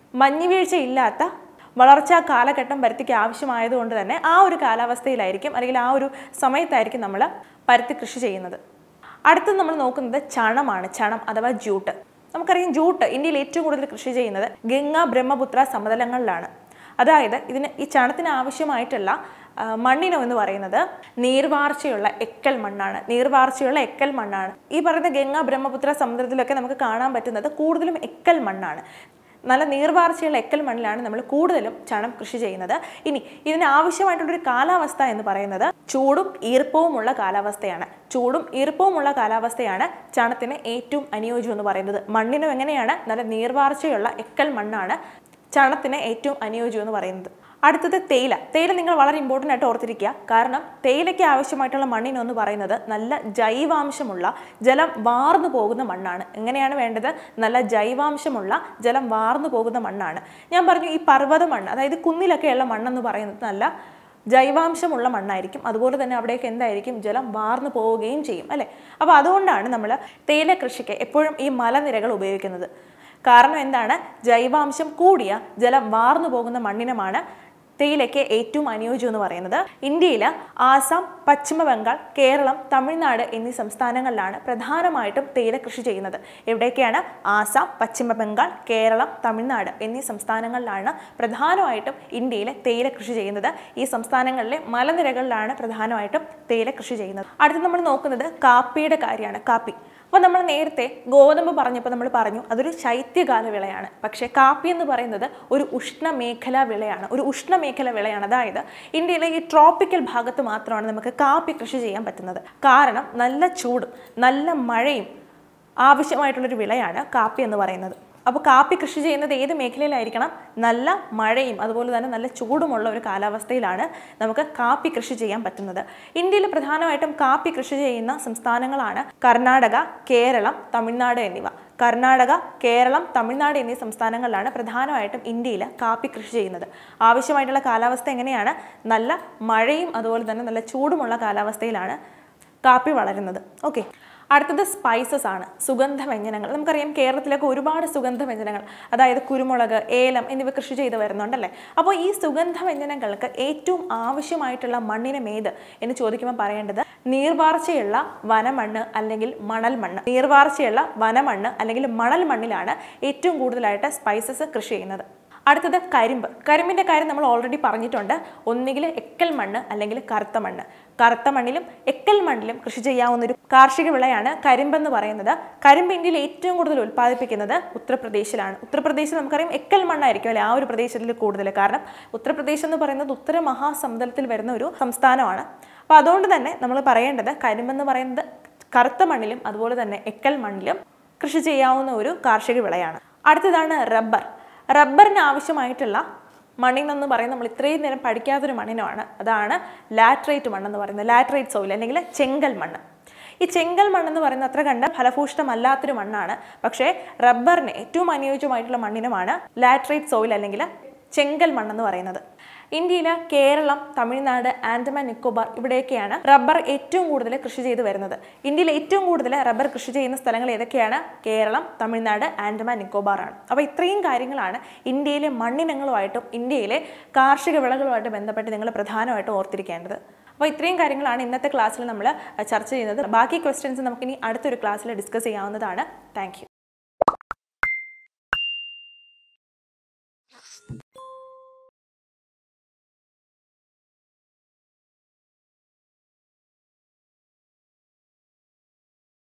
മഞ്ഞുവീഴ്ച ഇല്ലാത്ത വളർച്ചാ കാലഘട്ടം പരുത്തിക്ക് ആവശ്യമായതുകൊണ്ട് തന്നെ ആ ഒരു കാലാവസ്ഥയിലായിരിക്കും അല്ലെങ്കിൽ ആ ഒരു സമയത്തായിരിക്കും നമ്മൾ പരുത്തി കൃഷി ചെയ്യുന്നത്. അടുത്തത് നമ്മൾ നോക്കുന്നത് ചണമാണ്. ചണം അഥവാ ജൂട്ട്. നമുക്കറിയാം ജൂട്ട് ഇന്ത്യയിൽ ഏറ്റവും കൂടുതൽ കൃഷി ചെയ്യുന്നത് ഗംഗ ബ്രഹ്മപുത്ര സമതലങ്ങളിലാണ്. അതായത് ഇതിന് ഈ ചണത്തിന് ആവശ്യമായിട്ടുള്ള മണ്ണിനം എന്ന് പറയുന്നത് നീർവാർച്ചയുള്ള എക്കൽ മണ്ണാണ്. നീർവാർച്ചയുള്ള എക്കൽ മണ്ണാണ്. ഈ പറയുന്ന ഗംഗ ബ്രഹ്മപുത്ര സമുദ്രത്തിലൊക്കെ നമുക്ക് കാണാൻ പറ്റുന്നത് കൂടുതലും എക്കൽ മണ്ണാണ്. നല്ല നീർവാർച്ചയുള്ള എക്കൽ മണ്ണിലാണ് നമ്മൾ കൂടുതലും ചണം കൃഷി ചെയ്യുന്നത്. ഇനി ഇതിന് ആവശ്യമായിട്ടുള്ളൊരു കാലാവസ്ഥ എന്ന് പറയുന്നത് ചൂടും ഈർപ്പവുമുള്ള കാലാവസ്ഥയാണ്. ചൂടും ഈർപ്പവുമുള്ള കാലാവസ്ഥയാണ് ചണത്തിന് ഏറ്റവും അനുയോജ്യം എന്ന് പറയുന്നത്. മണ്ണിനും എങ്ങനെയാണ്? നല്ല നീർവാർച്ചയുള്ള എക്കൽ മണ്ണാണ് ചണത്തിന് ഏറ്റവും അനുയോജ്യം എന്ന് പറയുന്നത്. അടുത്തത് തേയില. തേയില നിങ്ങൾ വളരെ ഇമ്പോർട്ടൻ്റ് ആയിട്ട് ഓർത്തിരിക്കുക. കാരണം തേയിലയ്ക്ക് ആവശ്യമായിട്ടുള്ള മണ്ണിനെന്ന് പറയുന്നത് നല്ല ജൈവാംശമുള്ള ജലം വാർന്നു പോകുന്ന മണ്ണാണ്. എങ്ങനെയാണ് വേണ്ടത്? നല്ല ജൈവാംശമുള്ള ജലം വാർന്നു പോകുന്ന മണ്ണാണ്. ഞാൻ പറഞ്ഞു ഈ പർവ്വത മണ്ണ്, അതായത് കുന്നിലൊക്കെയുള്ള മണ്ണെന്ന് പറയുന്നത് നല്ല ജൈവാംശമുള്ള മണ്ണായിരിക്കും. അതുപോലെ തന്നെ അവിടേക്ക് എന്തായിരിക്കും? ജലം വാർന്നു പോവുകയും ചെയ്യും അല്ലേ? അപ്പോൾ അതുകൊണ്ടാണ് നമ്മൾ തേയില കൃഷിക്ക് എപ്പോഴും ഈ മലനിരകൾ ഉപയോഗിക്കുന്നത്. കാരണം എന്താണ്? ജൈവാംശം കൂടിയ ജലം വാർന്നു പോകുന്ന മണ്ണിനമാണ് തേയിലയ്ക്ക് ഏറ്റവും അനുയോജ്യം എന്ന് പറയുന്നത്. ഇന്ത്യയിൽ ആസാം, പശ്ചിമ ബംഗാൾ, കേരളം, തമിഴ്നാട് എന്നീ സംസ്ഥാനങ്ങളിലാണ് പ്രധാനമായിട്ടും തേയില കൃഷി ചെയ്യുന്നത്. എവിടെയൊക്കെയാണ്? ആസാം, പശ്ചിമ ബംഗാൾ, കേരളം, തമിഴ്നാട് എന്നീ സംസ്ഥാനങ്ങളിലാണ് പ്രധാനമായിട്ടും ഇന്ത്യയിലെ തേയില കൃഷി ചെയ്യുന്നത്. ഈ സംസ്ഥാനങ്ങളിലെ മലനിരകളിലാണ് പ്രധാനമായിട്ടും തേയില കൃഷി ചെയ്യുന്നത്. അടുത്ത് നമ്മൾ നോക്കുന്നത് കാപ്പിയുടെ കാര്യമാണ്. കാപ്പി. അപ്പോൾ നമ്മൾ നേരത്തെ ഗോതമ്പ് പറഞ്ഞപ്പോൾ നമ്മൾ പറഞ്ഞു അതൊരു ശൈത്യകാല വിളയാണ്. പക്ഷേ കാപ്പി എന്ന് പറയുന്നത് ഒരു ഉഷ്ണമേഖലാ വിളയാണ്. ഒരു ഉഷ്ണമേഖല വിളയാണ്. അതായത് ഇന്ത്യയിലെ ഈ ട്രോപ്പിക്കൽ ഭാഗത്ത് മാത്രമാണ് നമുക്ക് കാപ്പി കൃഷി ചെയ്യാൻ പറ്റുന്നത്. കാരണം നല്ല ചൂടും നല്ല മഴയും ആവശ്യമായിട്ടുള്ളൊരു വിളയാണ് കാപ്പി എന്ന് പറയുന്നത്. അപ്പോൾ കാപ്പി കൃഷി ചെയ്യുന്നത് ഏത് മേഖലയിലായിരിക്കണം? നല്ല മഴയും അതുപോലെ തന്നെ നല്ല ചൂടുമുള്ള ഒരു കാലാവസ്ഥയിലാണ് നമുക്ക് കാപ്പി കൃഷി ചെയ്യാൻ പറ്റുന്നത്. ഇന്ത്യയിൽ പ്രധാനമായിട്ടും കാപ്പി കൃഷി ചെയ്യുന്ന സംസ്ഥാനങ്ങളാണ് കർണാടക, കേരളം, തമിഴ്നാട് എന്നിവ. കർണാടക, കേരളം, തമിഴ്നാട് എന്നീ സംസ്ഥാനങ്ങളിലാണ് പ്രധാനമായിട്ടും ഇന്ത്യയിൽ കാപ്പി കൃഷി ചെയ്യുന്നത്. ആവശ്യമായിട്ടുള്ള കാലാവസ്ഥ എങ്ങനെയാണ്? നല്ല മഴയും അതുപോലെ തന്നെ നല്ല ചൂടുമുള്ള കാലാവസ്ഥയിലാണ് കാപ്പി വളരുന്നത്. ഓക്കെ. അടുത്തത് സ്പൈസസ് ആണ്. സുഗന്ധവ്യഞ്ജനങ്ങൾ. നമുക്കറിയാം കേരളത്തിലൊക്കെ ഒരുപാട് സുഗന്ധവ്യഞ്ജനങ്ങൾ, അതായത് കുരുമുളക്, ഏലം എന്നിവ കൃഷി ചെയ്ത് വരുന്നുണ്ടല്ലേ. അപ്പോൾ ഈ സുഗന്ധവ്യഞ്ജനങ്ങൾക്ക് ഏറ്റവും ആവശ്യമായിട്ടുള്ള മണ്ണിനം ഏത് എന്ന് ചോദിക്കുമ്പോൾ പറയേണ്ടത് നീർവാർച്ചയുള്ള വനമണ്ണ് അല്ലെങ്കിൽ മണൽ മണ്ണ്. നീർവാർച്ചയുള്ള വനമണ്ണ് അല്ലെങ്കിൽ മണൽ മണ്ണിലാണ് ഏറ്റവും കൂടുതലായിട്ട് സ്പൈസസ് കൃഷി ചെയ്യുന്നത്. അടുത്തത് കരിമ്പ്. കരിമ്പിൻ്റെ കാര്യം നമ്മൾ ഓൾറെഡി പറഞ്ഞിട്ടുണ്ട്. ഒന്നുകിൽ എക്കൽ മണ്ണ് അല്ലെങ്കിൽ കറുത്ത മണ്ണ്. കറുത്ത മണ്ണിലും എക്കൽ മണ്ണിലും കൃഷി ചെയ്യാവുന്ന ഒരു കാർഷിക വിളയാണ് കരിമ്പെന്ന് പറയുന്നത്. കരിമ്പ് ഇന്ത്യയിൽ ഏറ്റവും കൂടുതൽ ഉൽപ്പാദിപ്പിക്കുന്നത് ഉത്തർപ്രദേശിലാണ്. ഉത്തർപ്രദേശിൽ നമുക്കറിയാം എക്കൽ മണ്ണായിരിക്കും അല്ലെ ആ ഒരു പ്രദേശത്തിൽ കൂടുതൽ. കാരണം ഉത്തർപ്രദേശ് എന്ന് പറയുന്നത് ഉത്തര മഹാസമുദ്രത്തിൽ വരുന്ന ഒരു സംസ്ഥാനമാണ്. അപ്പോൾ അതുകൊണ്ട് തന്നെ നമ്മൾ പറയേണ്ടത് കരിമ്പെന്ന് പറയുന്നത് കറുത്ത മണ്ണിലും അതുപോലെ തന്നെ എക്കൽ മണ്ണിലും കൃഷി ചെയ്യാവുന്ന ഒരു കാർഷിക വിളയാണ്. അടുത്തതാണ് റബ്ബർ. റബ്ബറിന് ആവശ്യമായിട്ടുള്ള മണ്ണിനെന്ന് പറയുന്നത് നമ്മൾ ഇത്രയും നേരം പഠിക്കാത്തൊരു മണ്ണിനാണ്. അതാണ് ലാറ്ററൈറ്റ് മണ്ണെന്ന് പറയുന്നത്. ലാറ്ററൈറ്റ് സോയിൽ അല്ലെങ്കിൽ ചെങ്കൽ മണ്ണ്. ഈ ചെങ്കൽ മണ്ണെന്ന് പറയുന്നത് അത്ര കണ്ട് ഫലഭൂഷ്ടമല്ലാത്തൊരു മണ്ണാണ്. പക്ഷേ റബ്ബറിന് ഏറ്റവും അനുയോജ്യമായിട്ടുള്ള മണ്ണിനുമാണ് ലാറ്ററൈറ്റ് സോയിൽ അല്ലെങ്കിൽ ചെങ്കൽ മണ്ണെന്ന് പറയുന്നത്. ഇന്ത്യയിലെ കേരളം, തമിഴ്നാട്, ആൻഡമാൻ നിക്കോബാർ ഇവിടെയൊക്കെയാണ് റബ്ബർ ഏറ്റവും കൂടുതൽ കൃഷി ചെയ്ത് വരുന്നത്. ഇന്ത്യയിൽ ഏറ്റവും കൂടുതൽ റബ്ബർ കൃഷി ചെയ്യുന്ന സ്ഥലങ്ങൾ ഏതൊക്കെയാണ്? കേരളം, തമിഴ്നാട്, ആൻഡമാൻ നിക്കോബാർ ആണ്. അപ്പോൾ ഇത്രയും കാര്യങ്ങളാണ് ഇന്ത്യയിലെ മണ്ണിനങ്ങളുമായിട്ടും ഇന്ത്യയിലെ കാർഷിക വിളകളുമായിട്ട് ബന്ധപ്പെട്ട് നിങ്ങൾ പ്രധാനമായിട്ടും ഓർത്തിരിക്കേണ്ടത്. അപ്പോൾ ഇത്രയും കാര്യങ്ങളാണ് ഇന്നത്തെ ക്ലാസ്സിൽ നമ്മൾ ചർച്ച ചെയ്യുന്നത്. ബാക്കി ക്വസ്റ്റ്യൻസ് നമുക്കിനി അടുത്തൊരു ക്ലാസ്സിൽ ഡിസ്കസ് ചെയ്യാവുന്നതാണ്. Thank U.